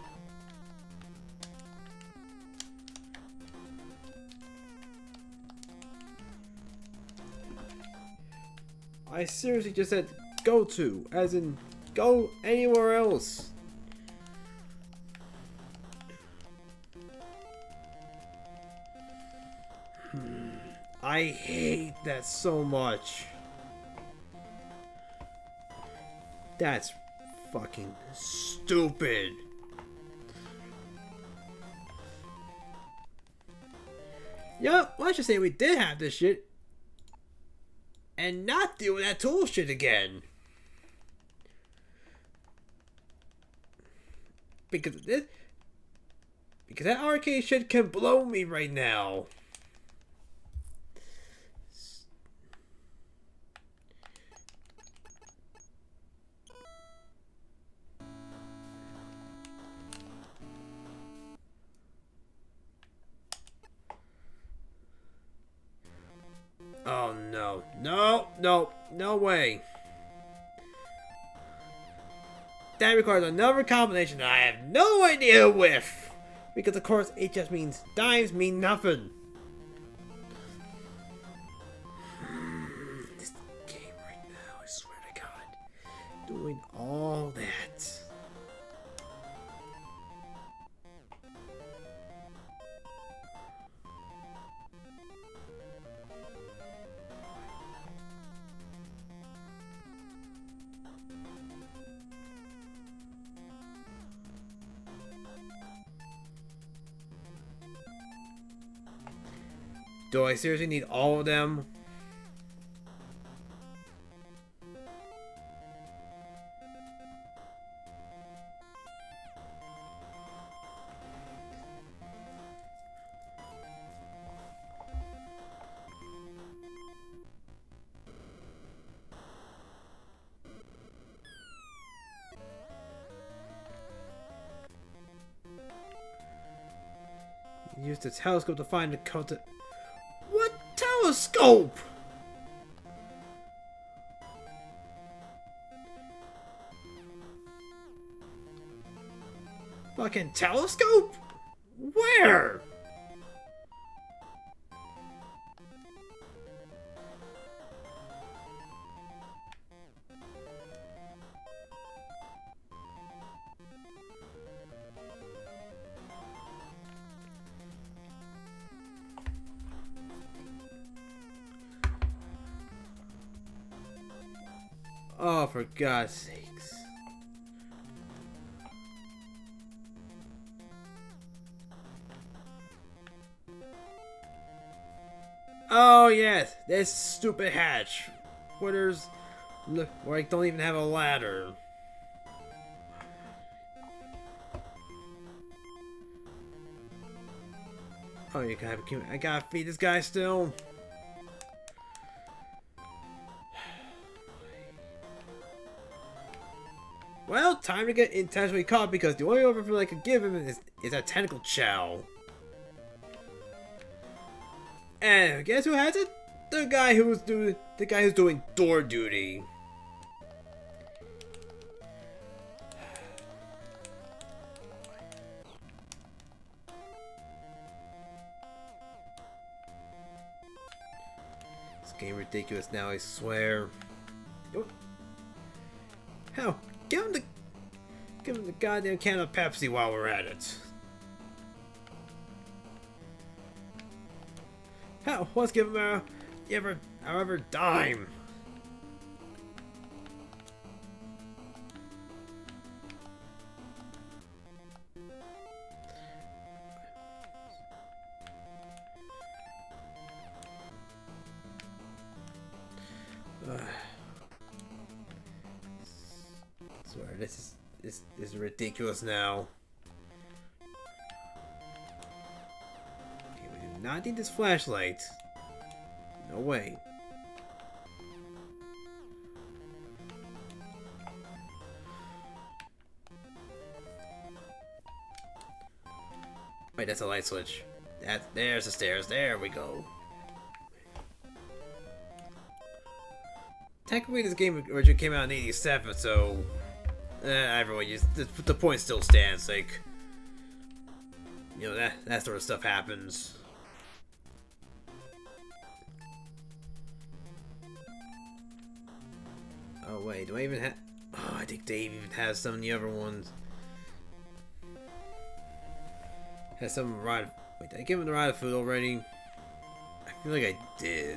I seriously just said go to, as in go anywhere else. Hmm. I hate that so much. That's fucking stupid. Yup, let's just say we did have this shit and not deal with that tool shit again. Because this, because that arcade shit can blow me right now. Oh no, no, no, no way. That requires another combination that I have no idea with. Because of course it just means dimes mean nothing. This game right now, I swear to God, doing all that. Do I seriously need all of them? Use the telescope to find the code. What telescope? Fucking telescope? Where? Oh, for God's sakes. Oh, yes. This stupid hatch. Where there's... Look, where I don't even have a ladder. Oh, you gotta have a... I gotta feed this guy still. Well, time to get intentionally caught because the only overflow I could give him is, is a tentacle chow. And guess who has it? The guy who's doing the guy who's doing door duty. This game ridiculous now, I swear. Oh. Hell, give him the give him the goddamn can of Pepsi while we're at it. Hell, let's give him a ever however dime. Uh, swear this is this, this is ridiculous now. Okay, we do not need this flashlight. No way. Wait, that's a light switch. That there's the stairs. There we go. Technically, this game originally came out in eighty-seven, so eh, everyone used the, the point still stands. Like, you know, that that sort of stuff happens. Oh wait, do I even have? Oh, I think Dave even has some of the other ones. Has some ride. Wait, did I give him the ride food already? I feel like I did.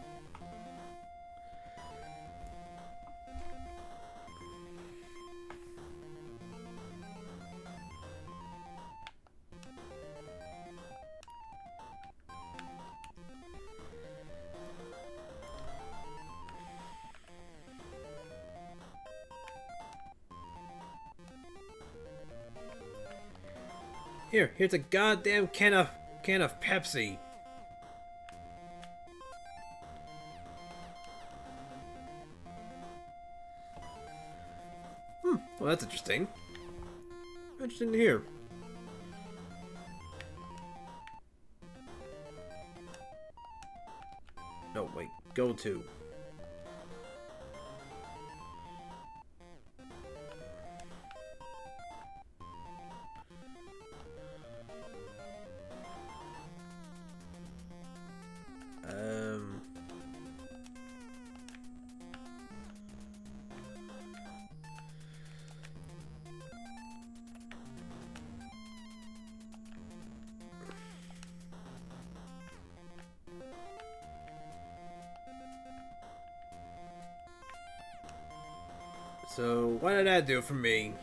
Here, here's a goddamn can of can of Pepsi. Hmm. Well, that's interesting. Interesting to hear. No, wait. Go to. Um. So, what did that do for me?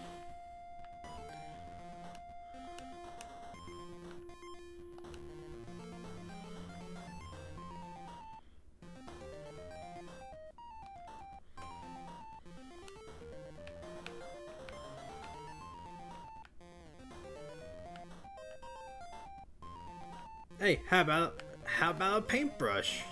Hey, how about how about a paintbrush?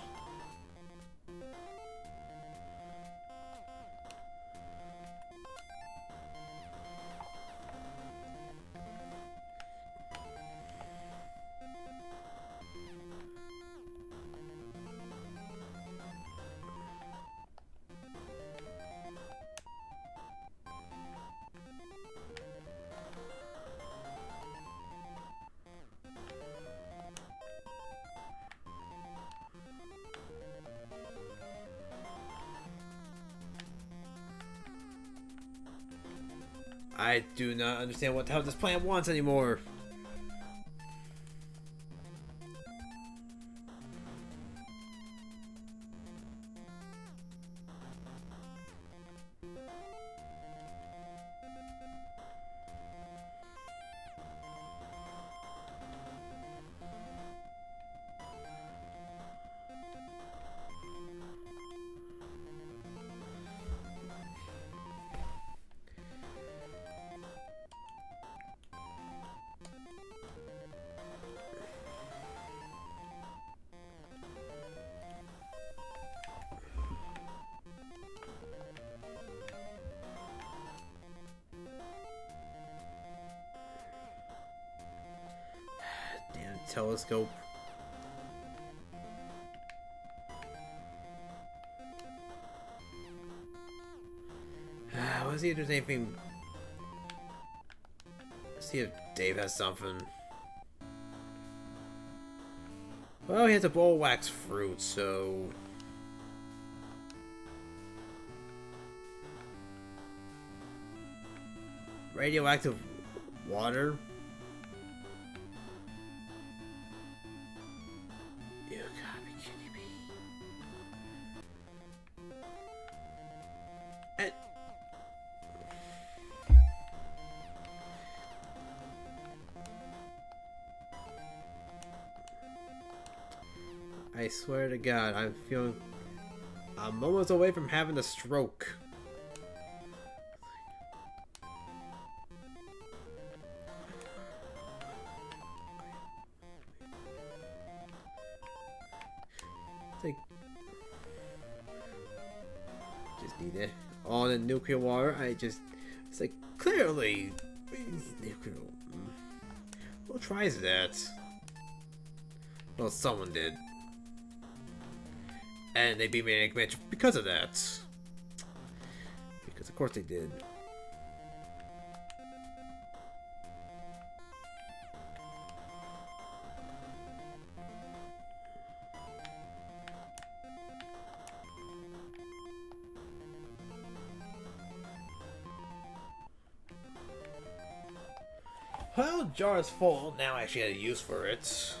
I do not understand what the hell this plant wants anymore. telescope. Let's see if there's anything. Let's see if Dave has something. Well, he has a bowl of wax fruit, so. Radioactive water. You gotta be kidding me. And I swear to God, I'm feeling. I'm almost away from having a stroke. Like, just need it. All the nuclear water. I just. It's like, clearly. Nuclear. Who tries that? Well, someone did. And they beat me in match because of that. Because of course they did. Well, jar is full. Now I actually had a use for it.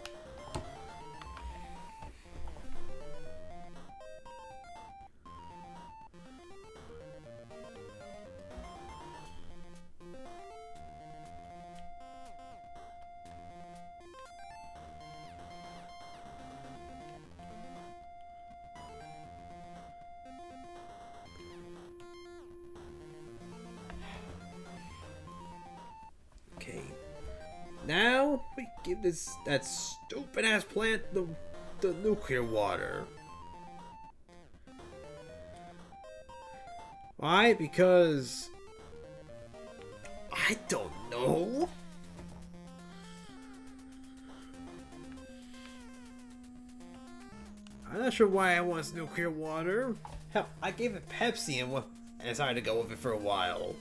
Now we give this that stupid ass plant the the nuclear water. Why? Because I don't know. I'm not sure why I want nuclear water. Hell, I gave it Pepsi and, and decided to go with it for a while.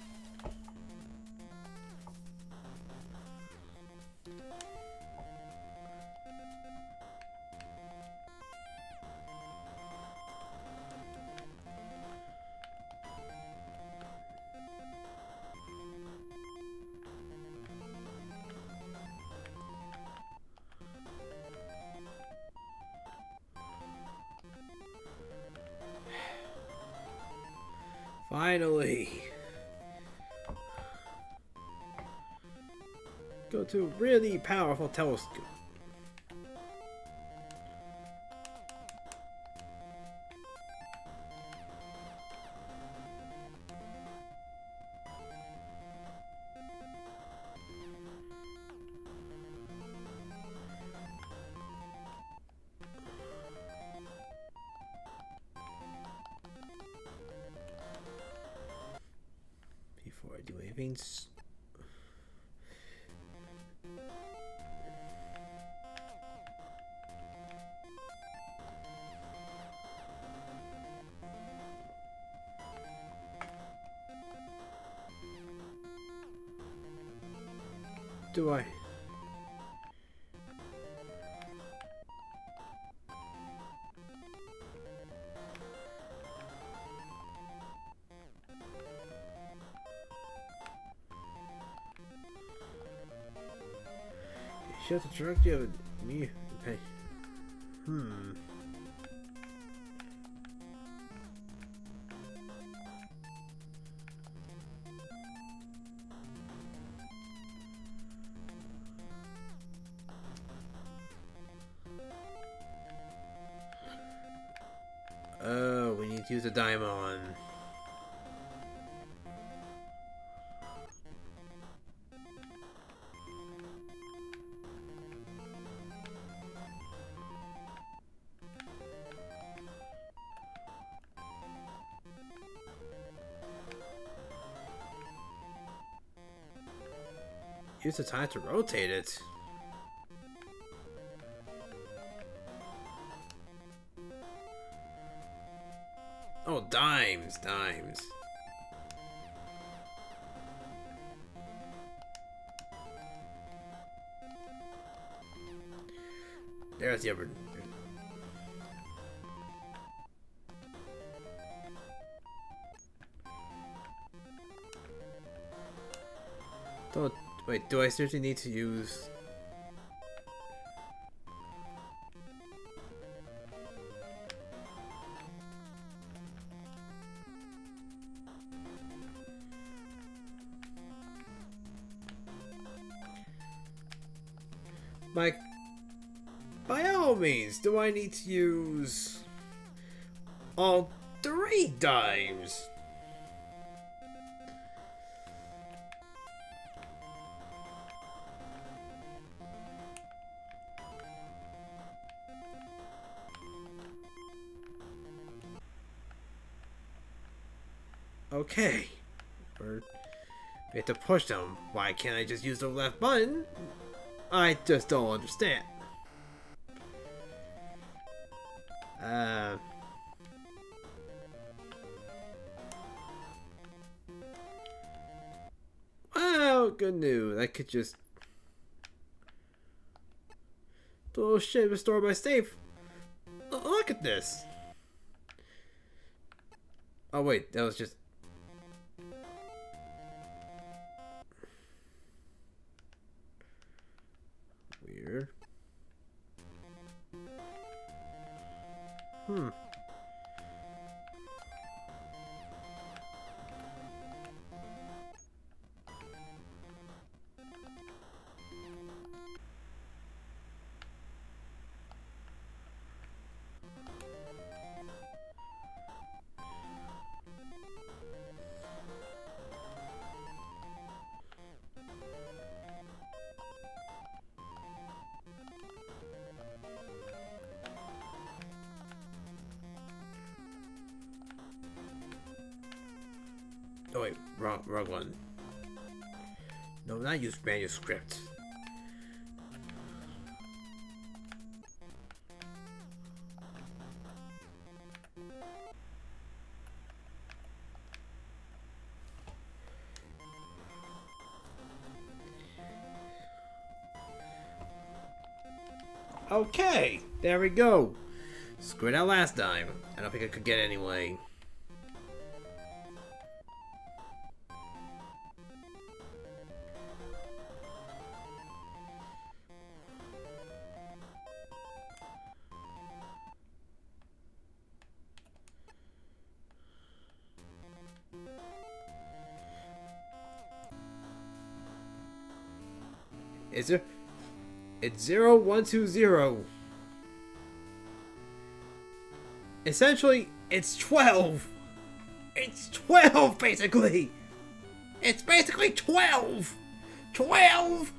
Finally! Go to a really powerful telescope. Before I do anything. Do I? Shut the truck, you have me. Okay. Hmm. Oh, we need to use a diamond. Use the time to rotate it. Oh, dimes, dimes. There's the other. Don't wait. Do I seriously need to use? Like, by all means, do I need to use all three dimes? Okay. Or we have to push them. Why can't I just use the left button? I just don't understand. Uh... Well, good news. I could just... Oh shit, restore my save. Oh, look at this. Oh wait, that was just... Weird. Hmm. Oh wait, wrong, wrong one. No, not use manuscript. Okay, there we go. Screwed out last time. I don't think I could get anyway. Is there? It's zero one two zero. Essentially, it's twelve. It's twelve, basically. It's basically twelve. Twelve.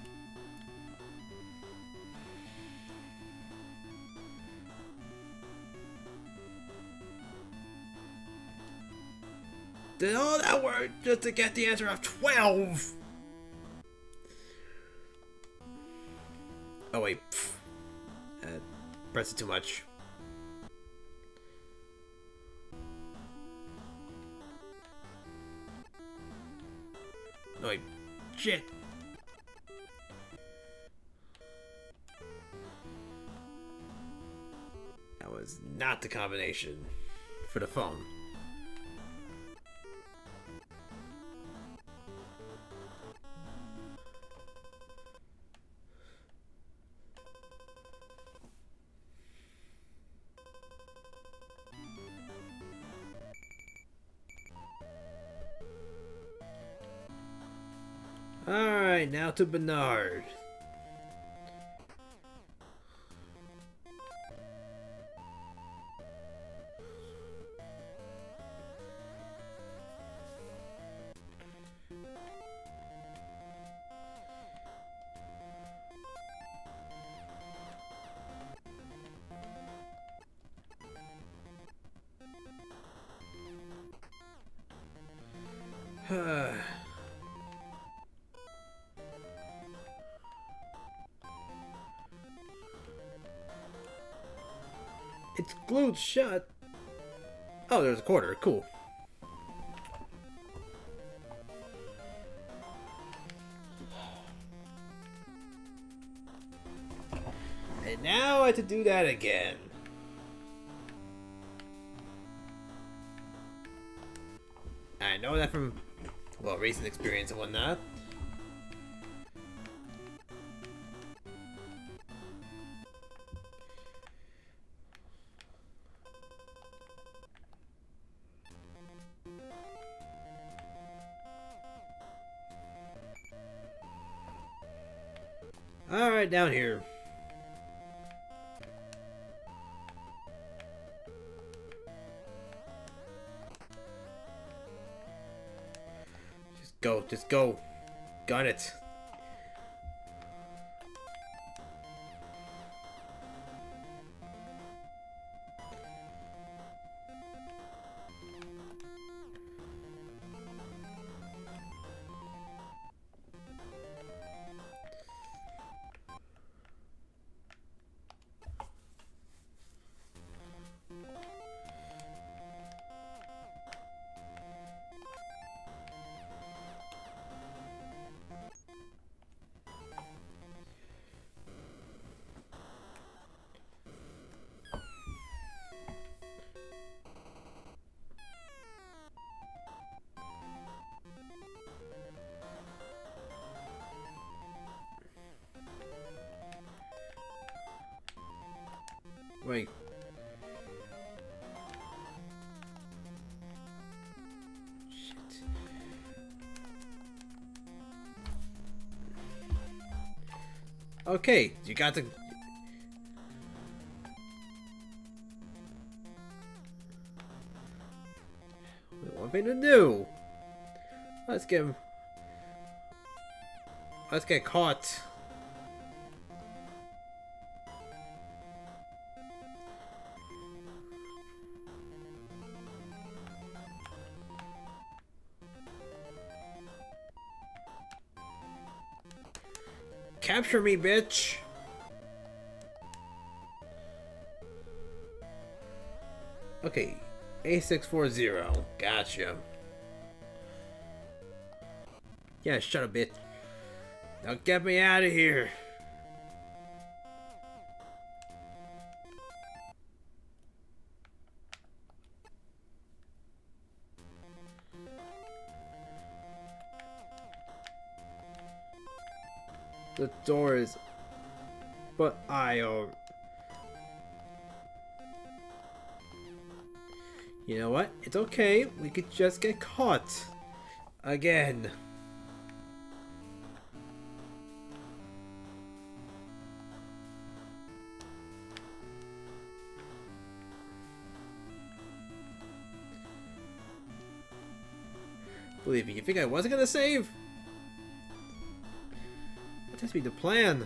Did all that work just to get the answer of twelve? Oh wait, uh, press it too much. Oh wait, shit. That was not the combination for the phone. Alright, now to Bernard. It's glued shut. Oh, there's a quarter. Cool. And now I have to do that again. I know that from, well, recent experience and whatnot. Alright, down here. Just go, just go. Got it. Wait. Shit. Okay, you got to... One thing to do. Let's get him. Let's get caught. Capture me, bitch! Okay, A six four zero. Gotcha. Yeah, shut up, bitch. Now get me out of here. The door is... But I... Uh... You know what? It's okay. We could just get caught. Again. Believe me, you think I wasn't gonna save? That has to be the plan.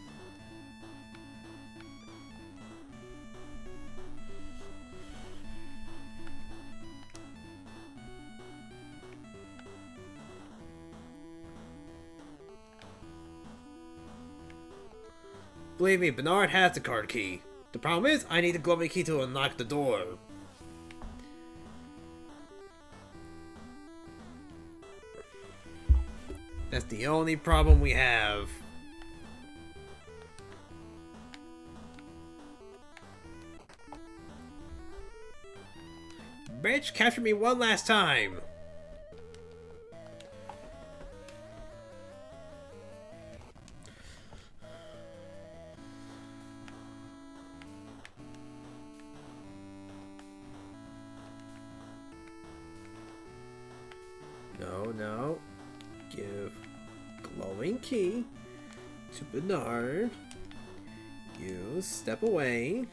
Believe me, Bernard has the card key. The problem is, I need the glowing key to unlock the door. That's the only problem we have. Bitch, capture me one last time. No, no. Give glowing key to Bernard. You step away.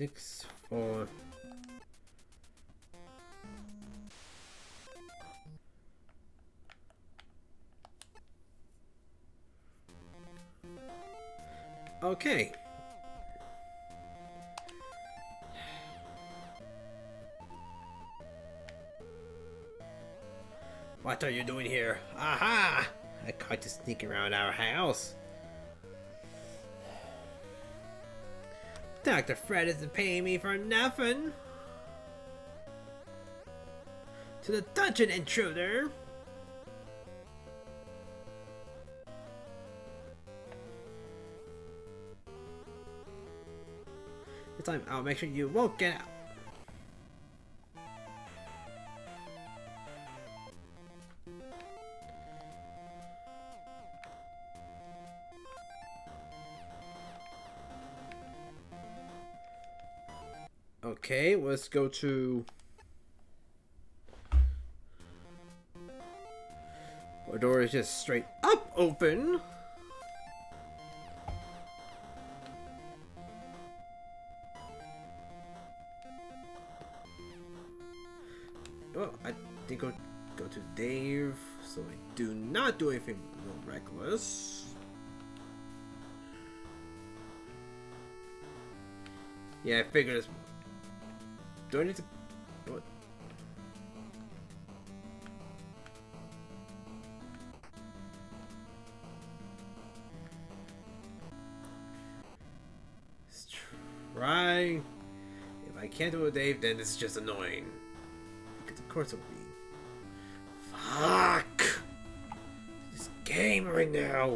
Six, four. Okay. What are you doing here? Aha! I caught you sneaking around our house. Doctor Fred isn't paying me for nothing. To the dungeon, intruder! This time I'll make sure you won't get out. Okay, let's go to... Our door is just straight up open. Well, I think I'll go to Dave, so I do not do anything reckless. Yeah, I figured this. Do I need to... What? Let's try... If I can't do it with Dave, then this is just annoying. Because of course it will be. Fuck! This game right now!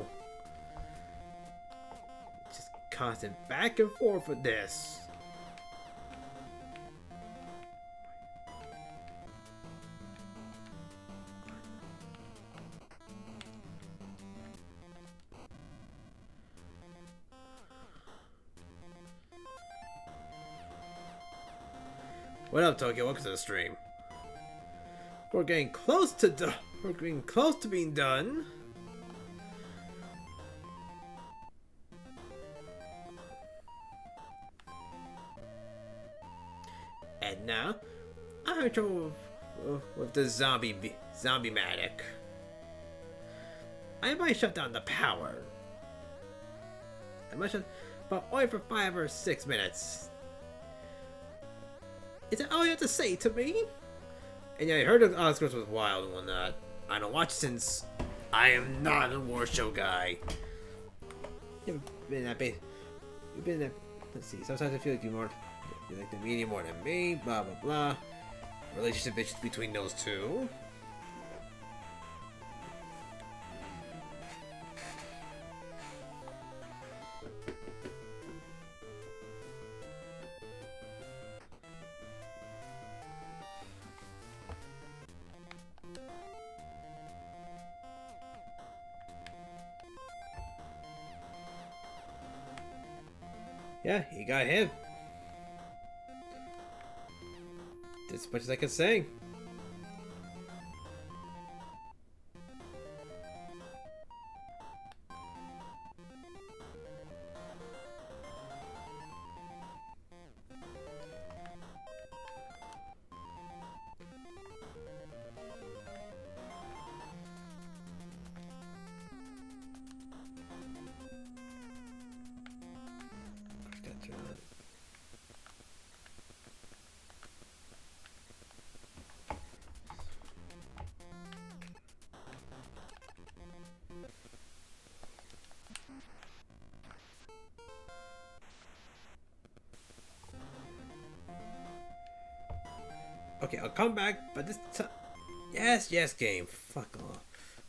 Just constant back and forth with this. What up, Tokyo? Welcome to the stream. We're getting close to do we're getting close to being done. And now, I have trouble with, with the zombie zombie matic. I might shut down the power. I might shut, but only for five or six minutes. Is that all you have to say to me? And yeah, I heard of Oscars was wild and whatnot. I don't watch since I am not a war show guy. You've been that big. You've been that. Let's see. Sometimes I feel like you more. You like the media more than me. Blah blah blah. Relationship issues between those two. Yeah, he got him. That's as much as I can say. Okay, I'll come back, but this time... Yes, yes, game. Fuck off.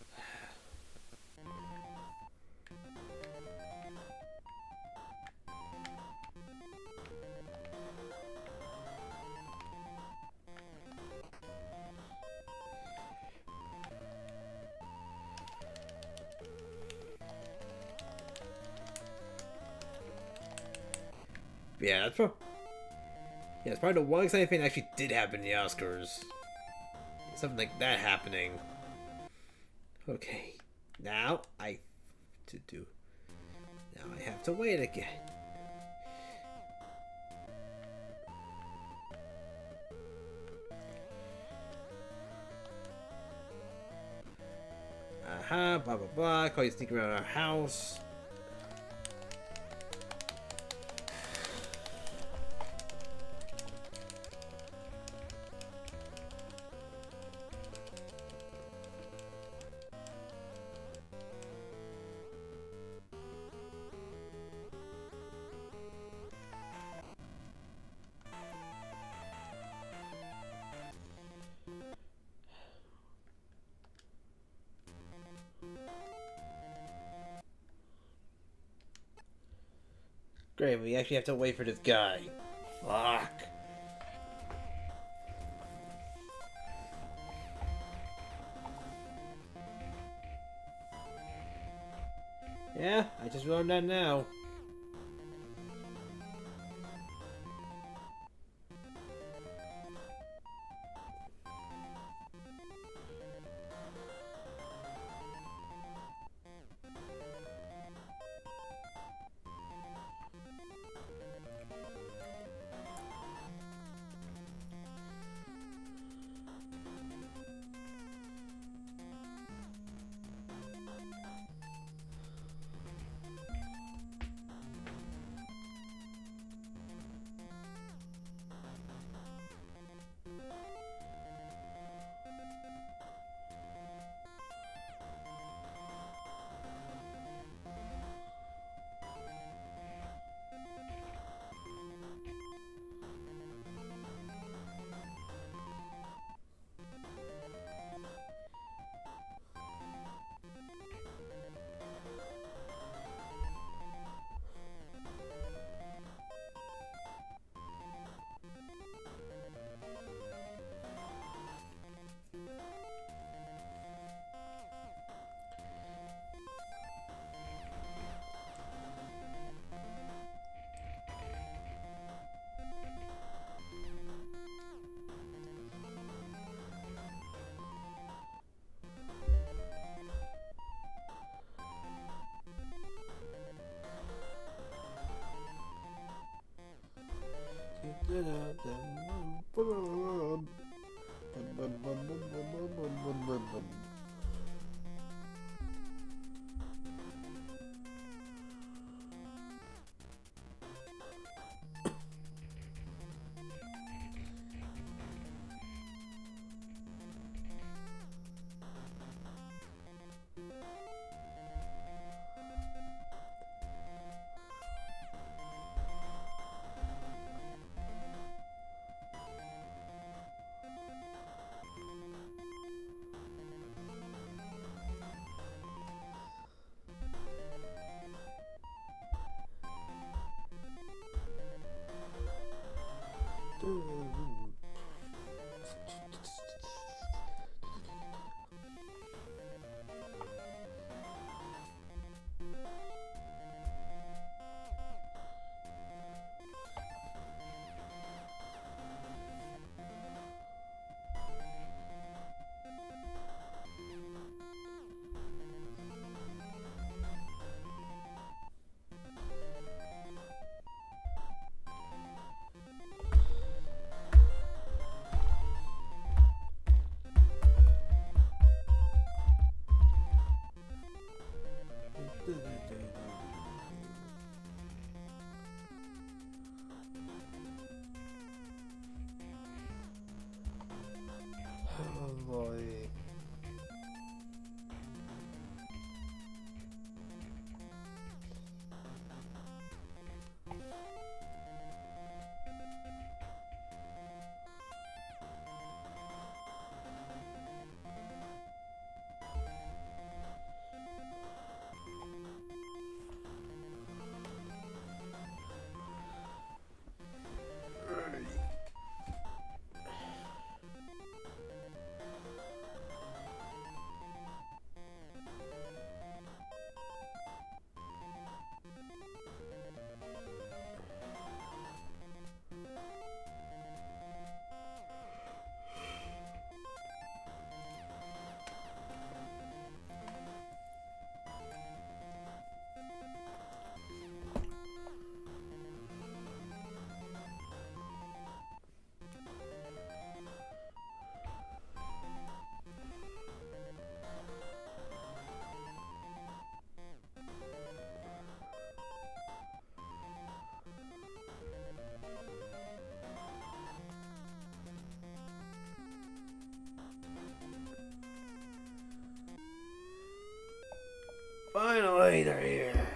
Yeah, that's probably... Yeah, it's probably the one exciting thing that actually did happen in the Oscars. Something like that happening. Okay. Now, I... to do... Now I have to wait again. ha, blah blah blah. Call you sneak around our house. Great, we actually have to wait for this guy. Fuck. Yeah, I just learned that now. later here.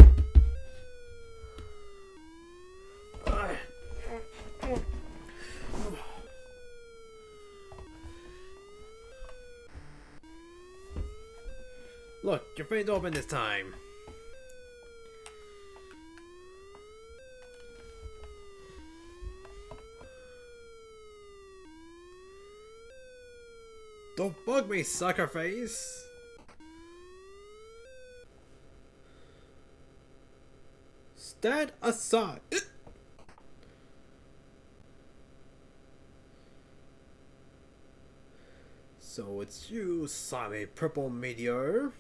Look, your brain's open this time. Don't bug me, sucker face! Stand aside! So it's you, slimy purple meteor.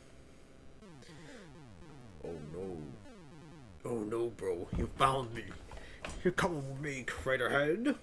Oh no. Oh no, bro. You found me. You're coming with me, Craterhead.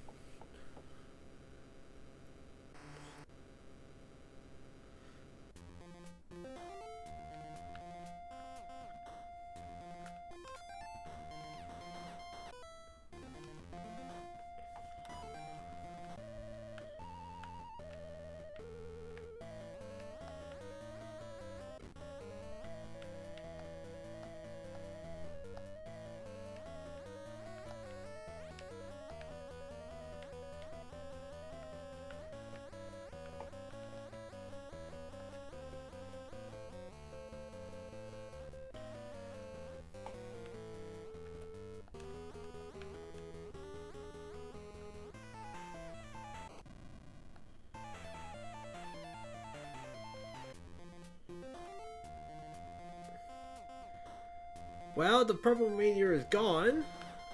Well, the purple meteor is gone.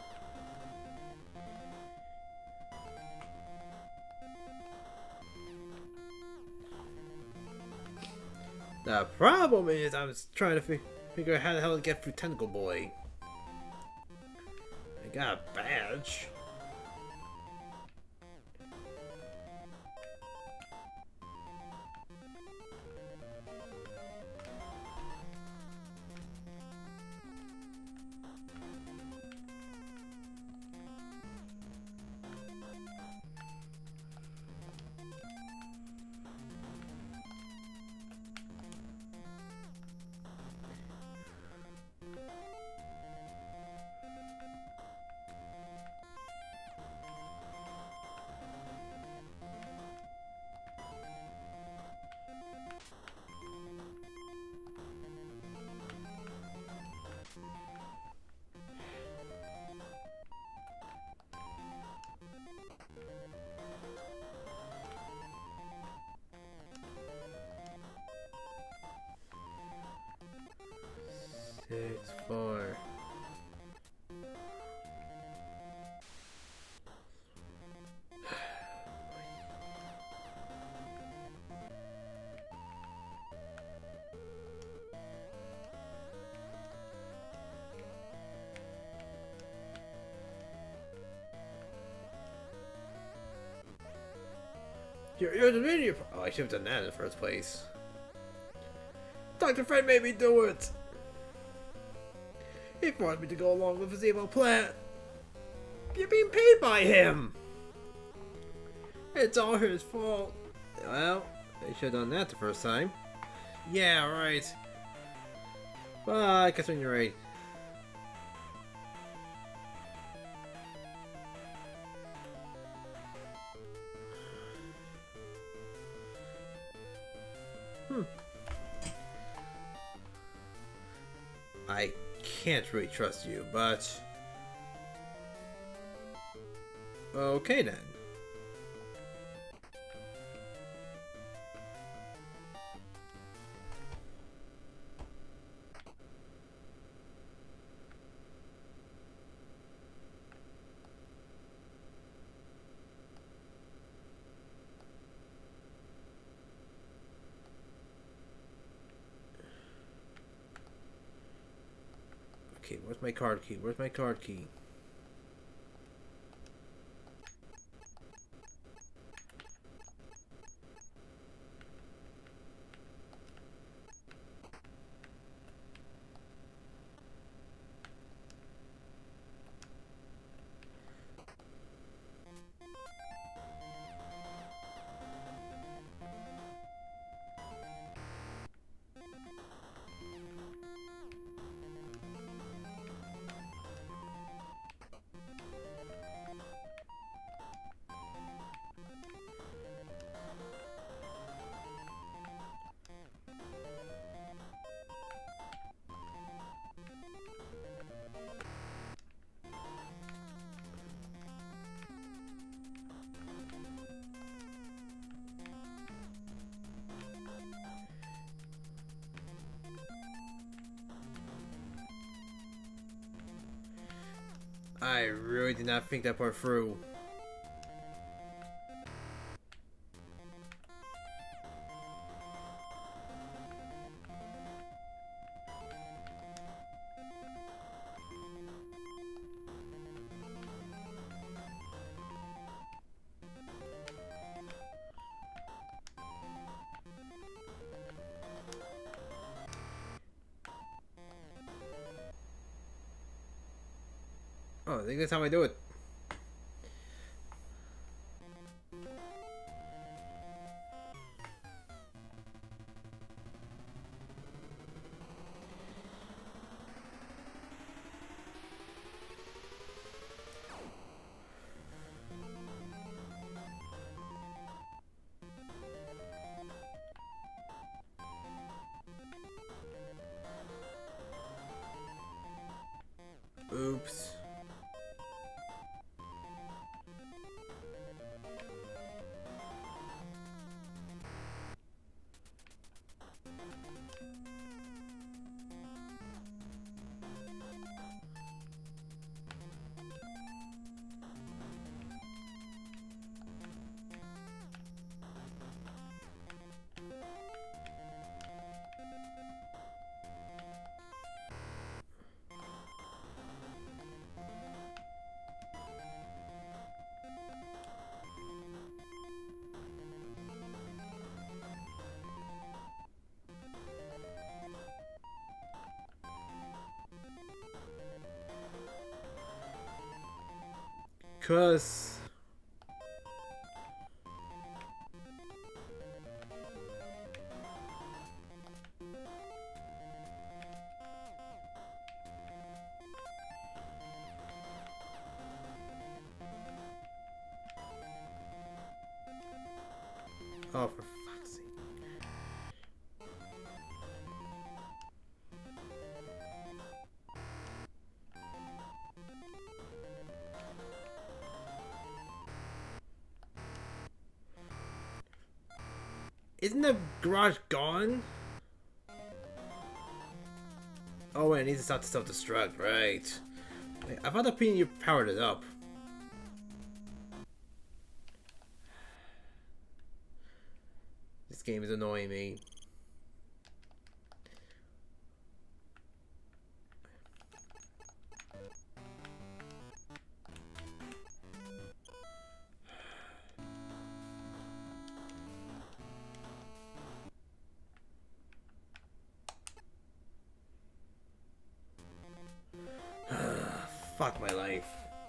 The problem is I was trying to fi figure out how the hell to get through Tentacle Boy. I got a badge. Six, four. You're, you're the media. Oh, I should have done that in the first place. Doctor Fred made me do it. He forced me to go along with his evil plan. You're being paid by him. It's all his fault. Well, they should have done that the first time. Yeah, right. Well, I guess when you're right. Hmm. I can't really trust you, but okay then. Okay, where's my card key? Where's my card key? I really did not think that part through. Oh, I think that's how I do it. Oops. Cause oh, for fuck's sake. Isn't the garage gone? Oh wait, it needs to start to self-destruct, right. Wait, I thought the P N U powered it up. This game is annoying me. Fuck my life.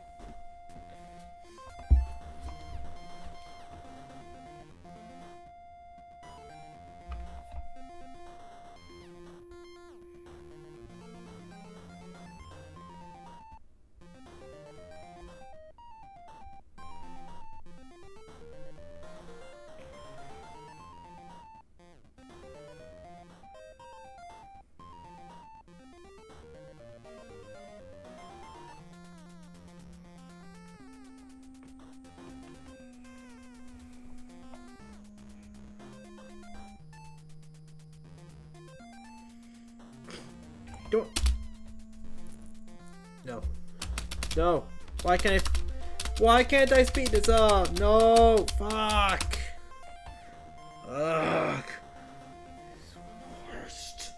Don't. No. No. Why can't I? Why can't I speed this up? No. Fuck. Ugh. It's the worst.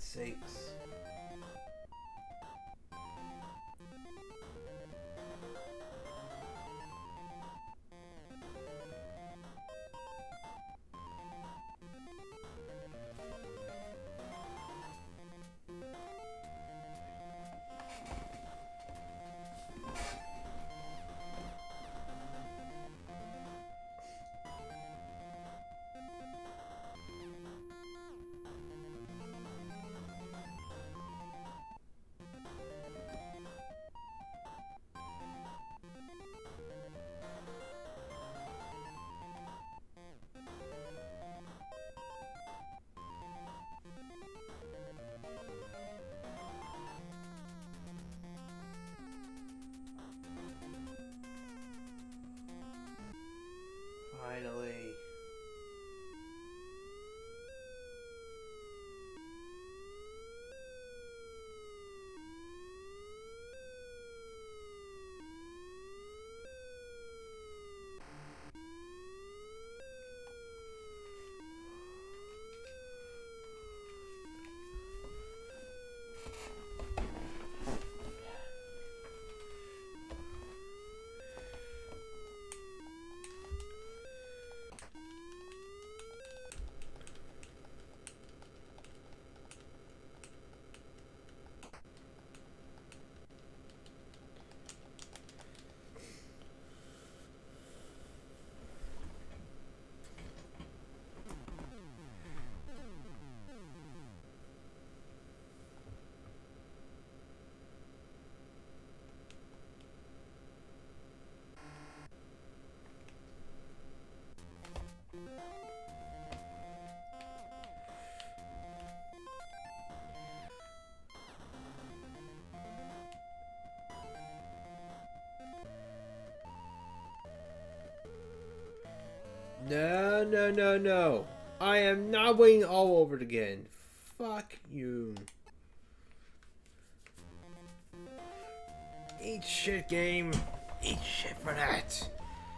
sakes. Finally. No, no, no, no. I am not waiting all over it again. Fuck you. Eat shit, game. Eat shit for that.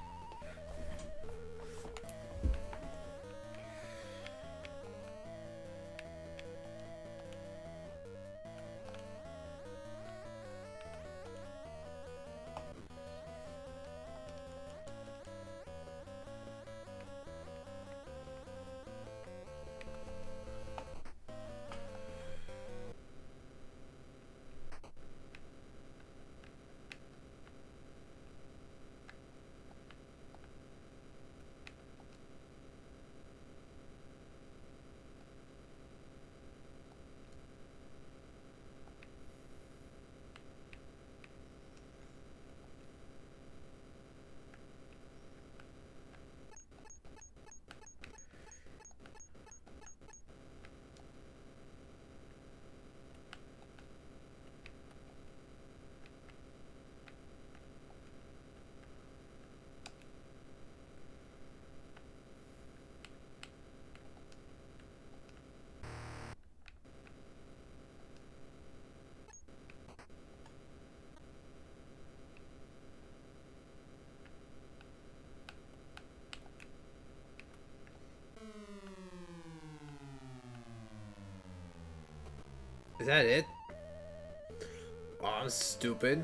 Is that it? Oh, I'm stupid.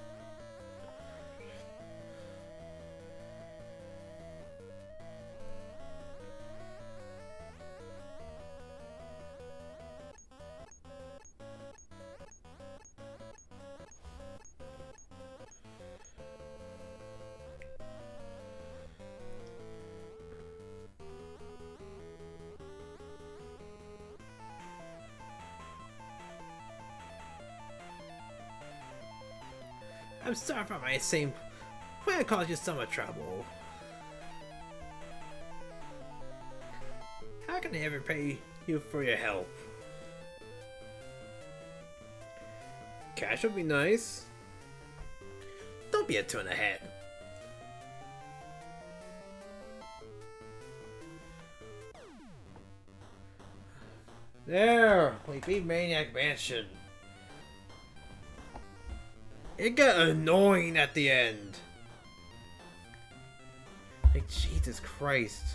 I'm sorry for my same when I caused you so much trouble. How can I ever pay you for your help? Cash would be nice. Don't be a two in the head. There, we beat Maniac Mansion. It got annoying at the end. Like, Jesus Christ.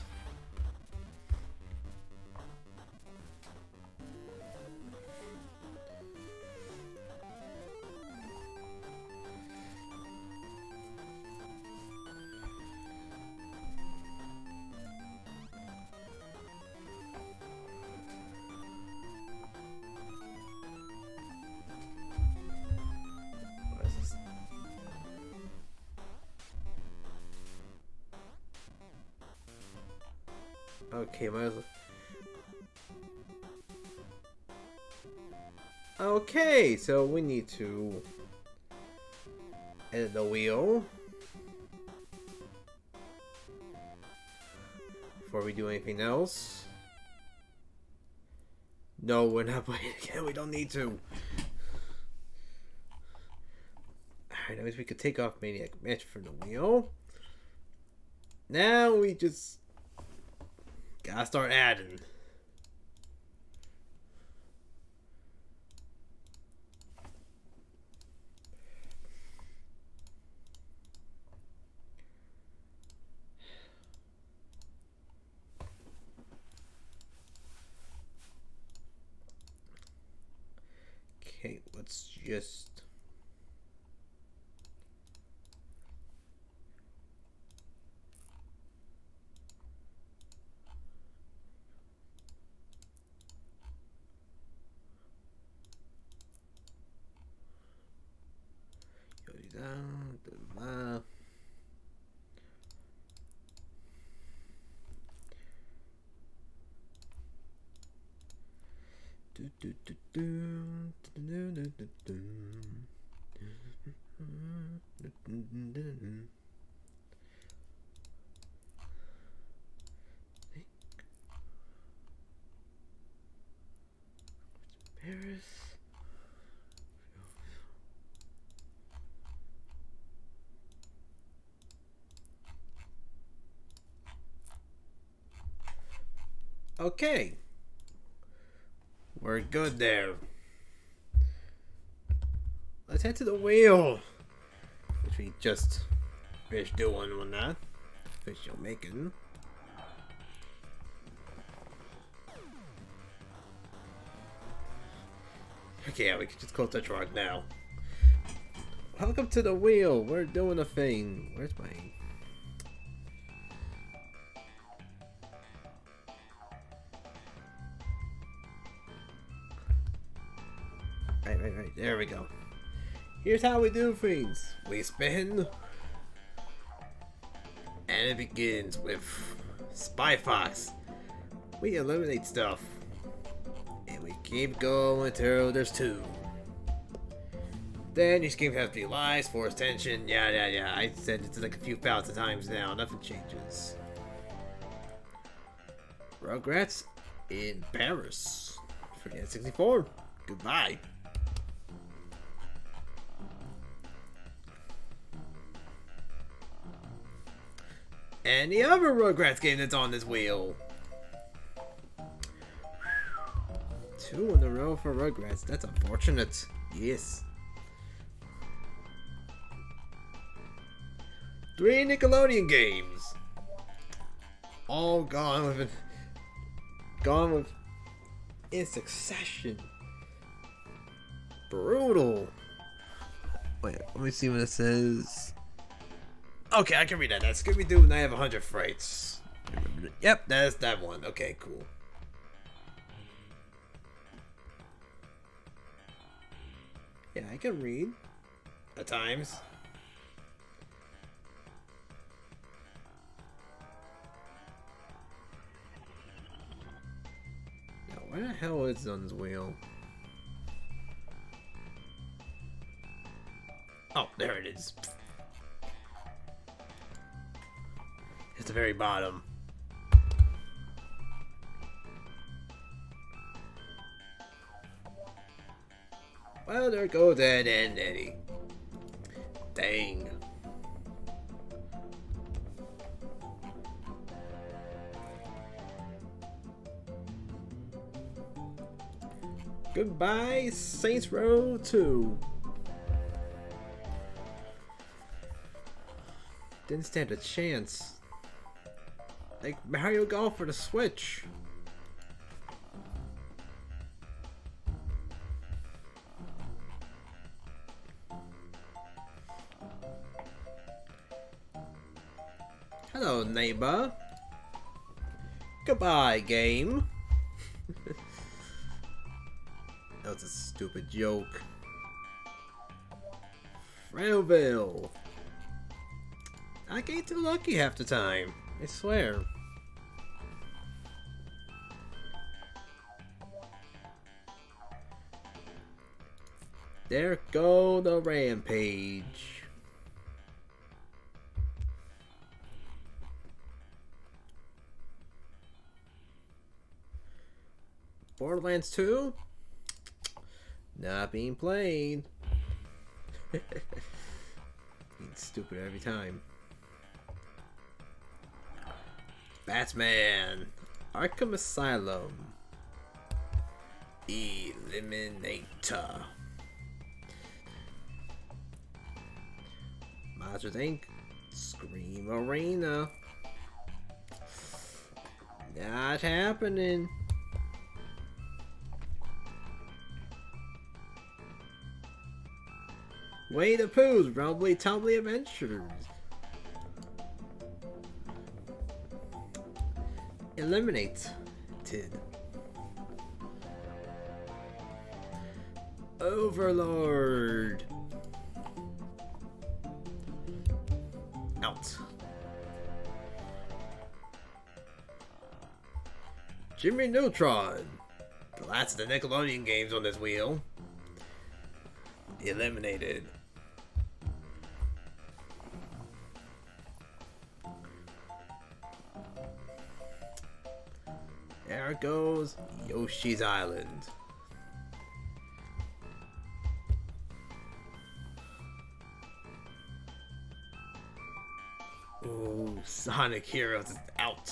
Okay, might as well. Okay, so we need to edit the wheel before we do anything else. No, we're not playing again. We don't need to. Alright, that means we could take off Maniac Match from the wheel. Now we just gotta start adding. Okay, let's just go down to the left. Do, do, do, do, do, do, do, do, do. Paris. Okay. We're good there. Let's head to the wheel, which we just finished doing when that fish you're making. Okay, yeah, we can just close the truck now. Welcome to the wheel. We're doing a thing. Where's my? Right, right, right. There we go. Here's how we do things. We spin. And it begins with Spy Fox. We eliminate stuff. And we keep going until there's two. Then each game has three lives, force tension, yeah, yeah, yeah. I said it like a few thousand times now. Nothing changes. Rugrats in Paris. For N sixty-four. Goodbye. And the other Rugrats game that's on this wheel. Two in a row for Rugrats. That's unfortunate. Yes. Three Nickelodeon games. All gone with gone with in succession. Brutal. Wait, let me see what it says. Okay, I can read that. That's Scooby-Doo and I have one hundred frights. Yep, that's that one. Okay, cool. Yeah, I can read. At times. Now, where the hell is Zun's wheel? Oh, there it is. It's the very bottom. Well, there goes Ed and Eddie. Dang. Goodbye, Saints Row two. Didn't stand a chance. Like Mario Golf for the Switch. Hello, neighbor. Goodbye, game. That was a stupid joke. Frailville. I get too lucky half the time. I swear. There go the rampage. Borderlands two? Not being played. Being stupid every time. Batman. Arkham Asylum. Eliminator. Monsters Incorporated. Scream Arena. Not happening. Way the Pooh's Rumbly Tumbly Adventures. Eliminated. Overlord. Out. Jimmy Neutron. The last of the Nickelodeon games on this wheel. Eliminated. There it goes. Yoshi's Island. Ooh, Sonic Heroes is out.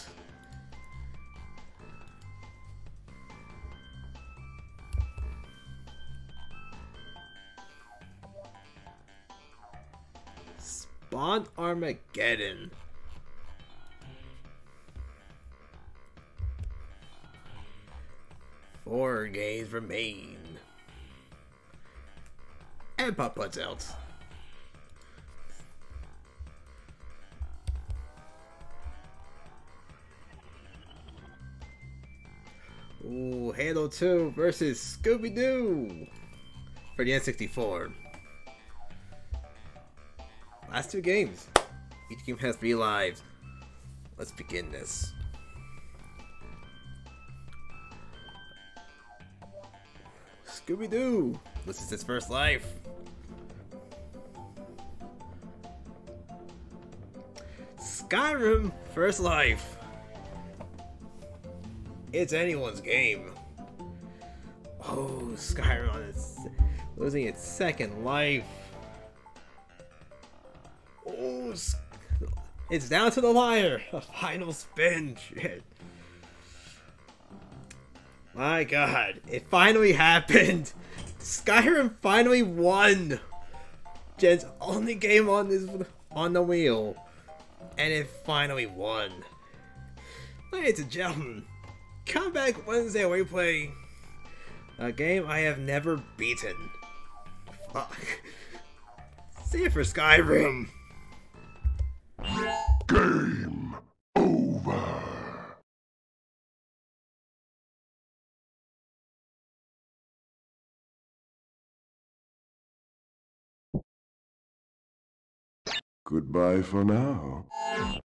Spawn Armageddon. Four games remain. And Pop Puts out. Ooh, Halo two versus Scooby-Doo for the N sixty-four. Last two games. Each game has three lives. Let's begin this. Scooby-Doo! This is his first life. Skyrim, first life. It's anyone's game. Oh, Skyrim on its losing its second life. Oh, it's down to the wire. A final spin. Shit. My God, it finally happened. Skyrim finally won. Jen's only game on this on the wheel, and it finally won. Ladies and gentlemen, come back Wednesday where we play a game I have never beaten. Fuck. See you for Skyrim. Game over. Goodbye for now.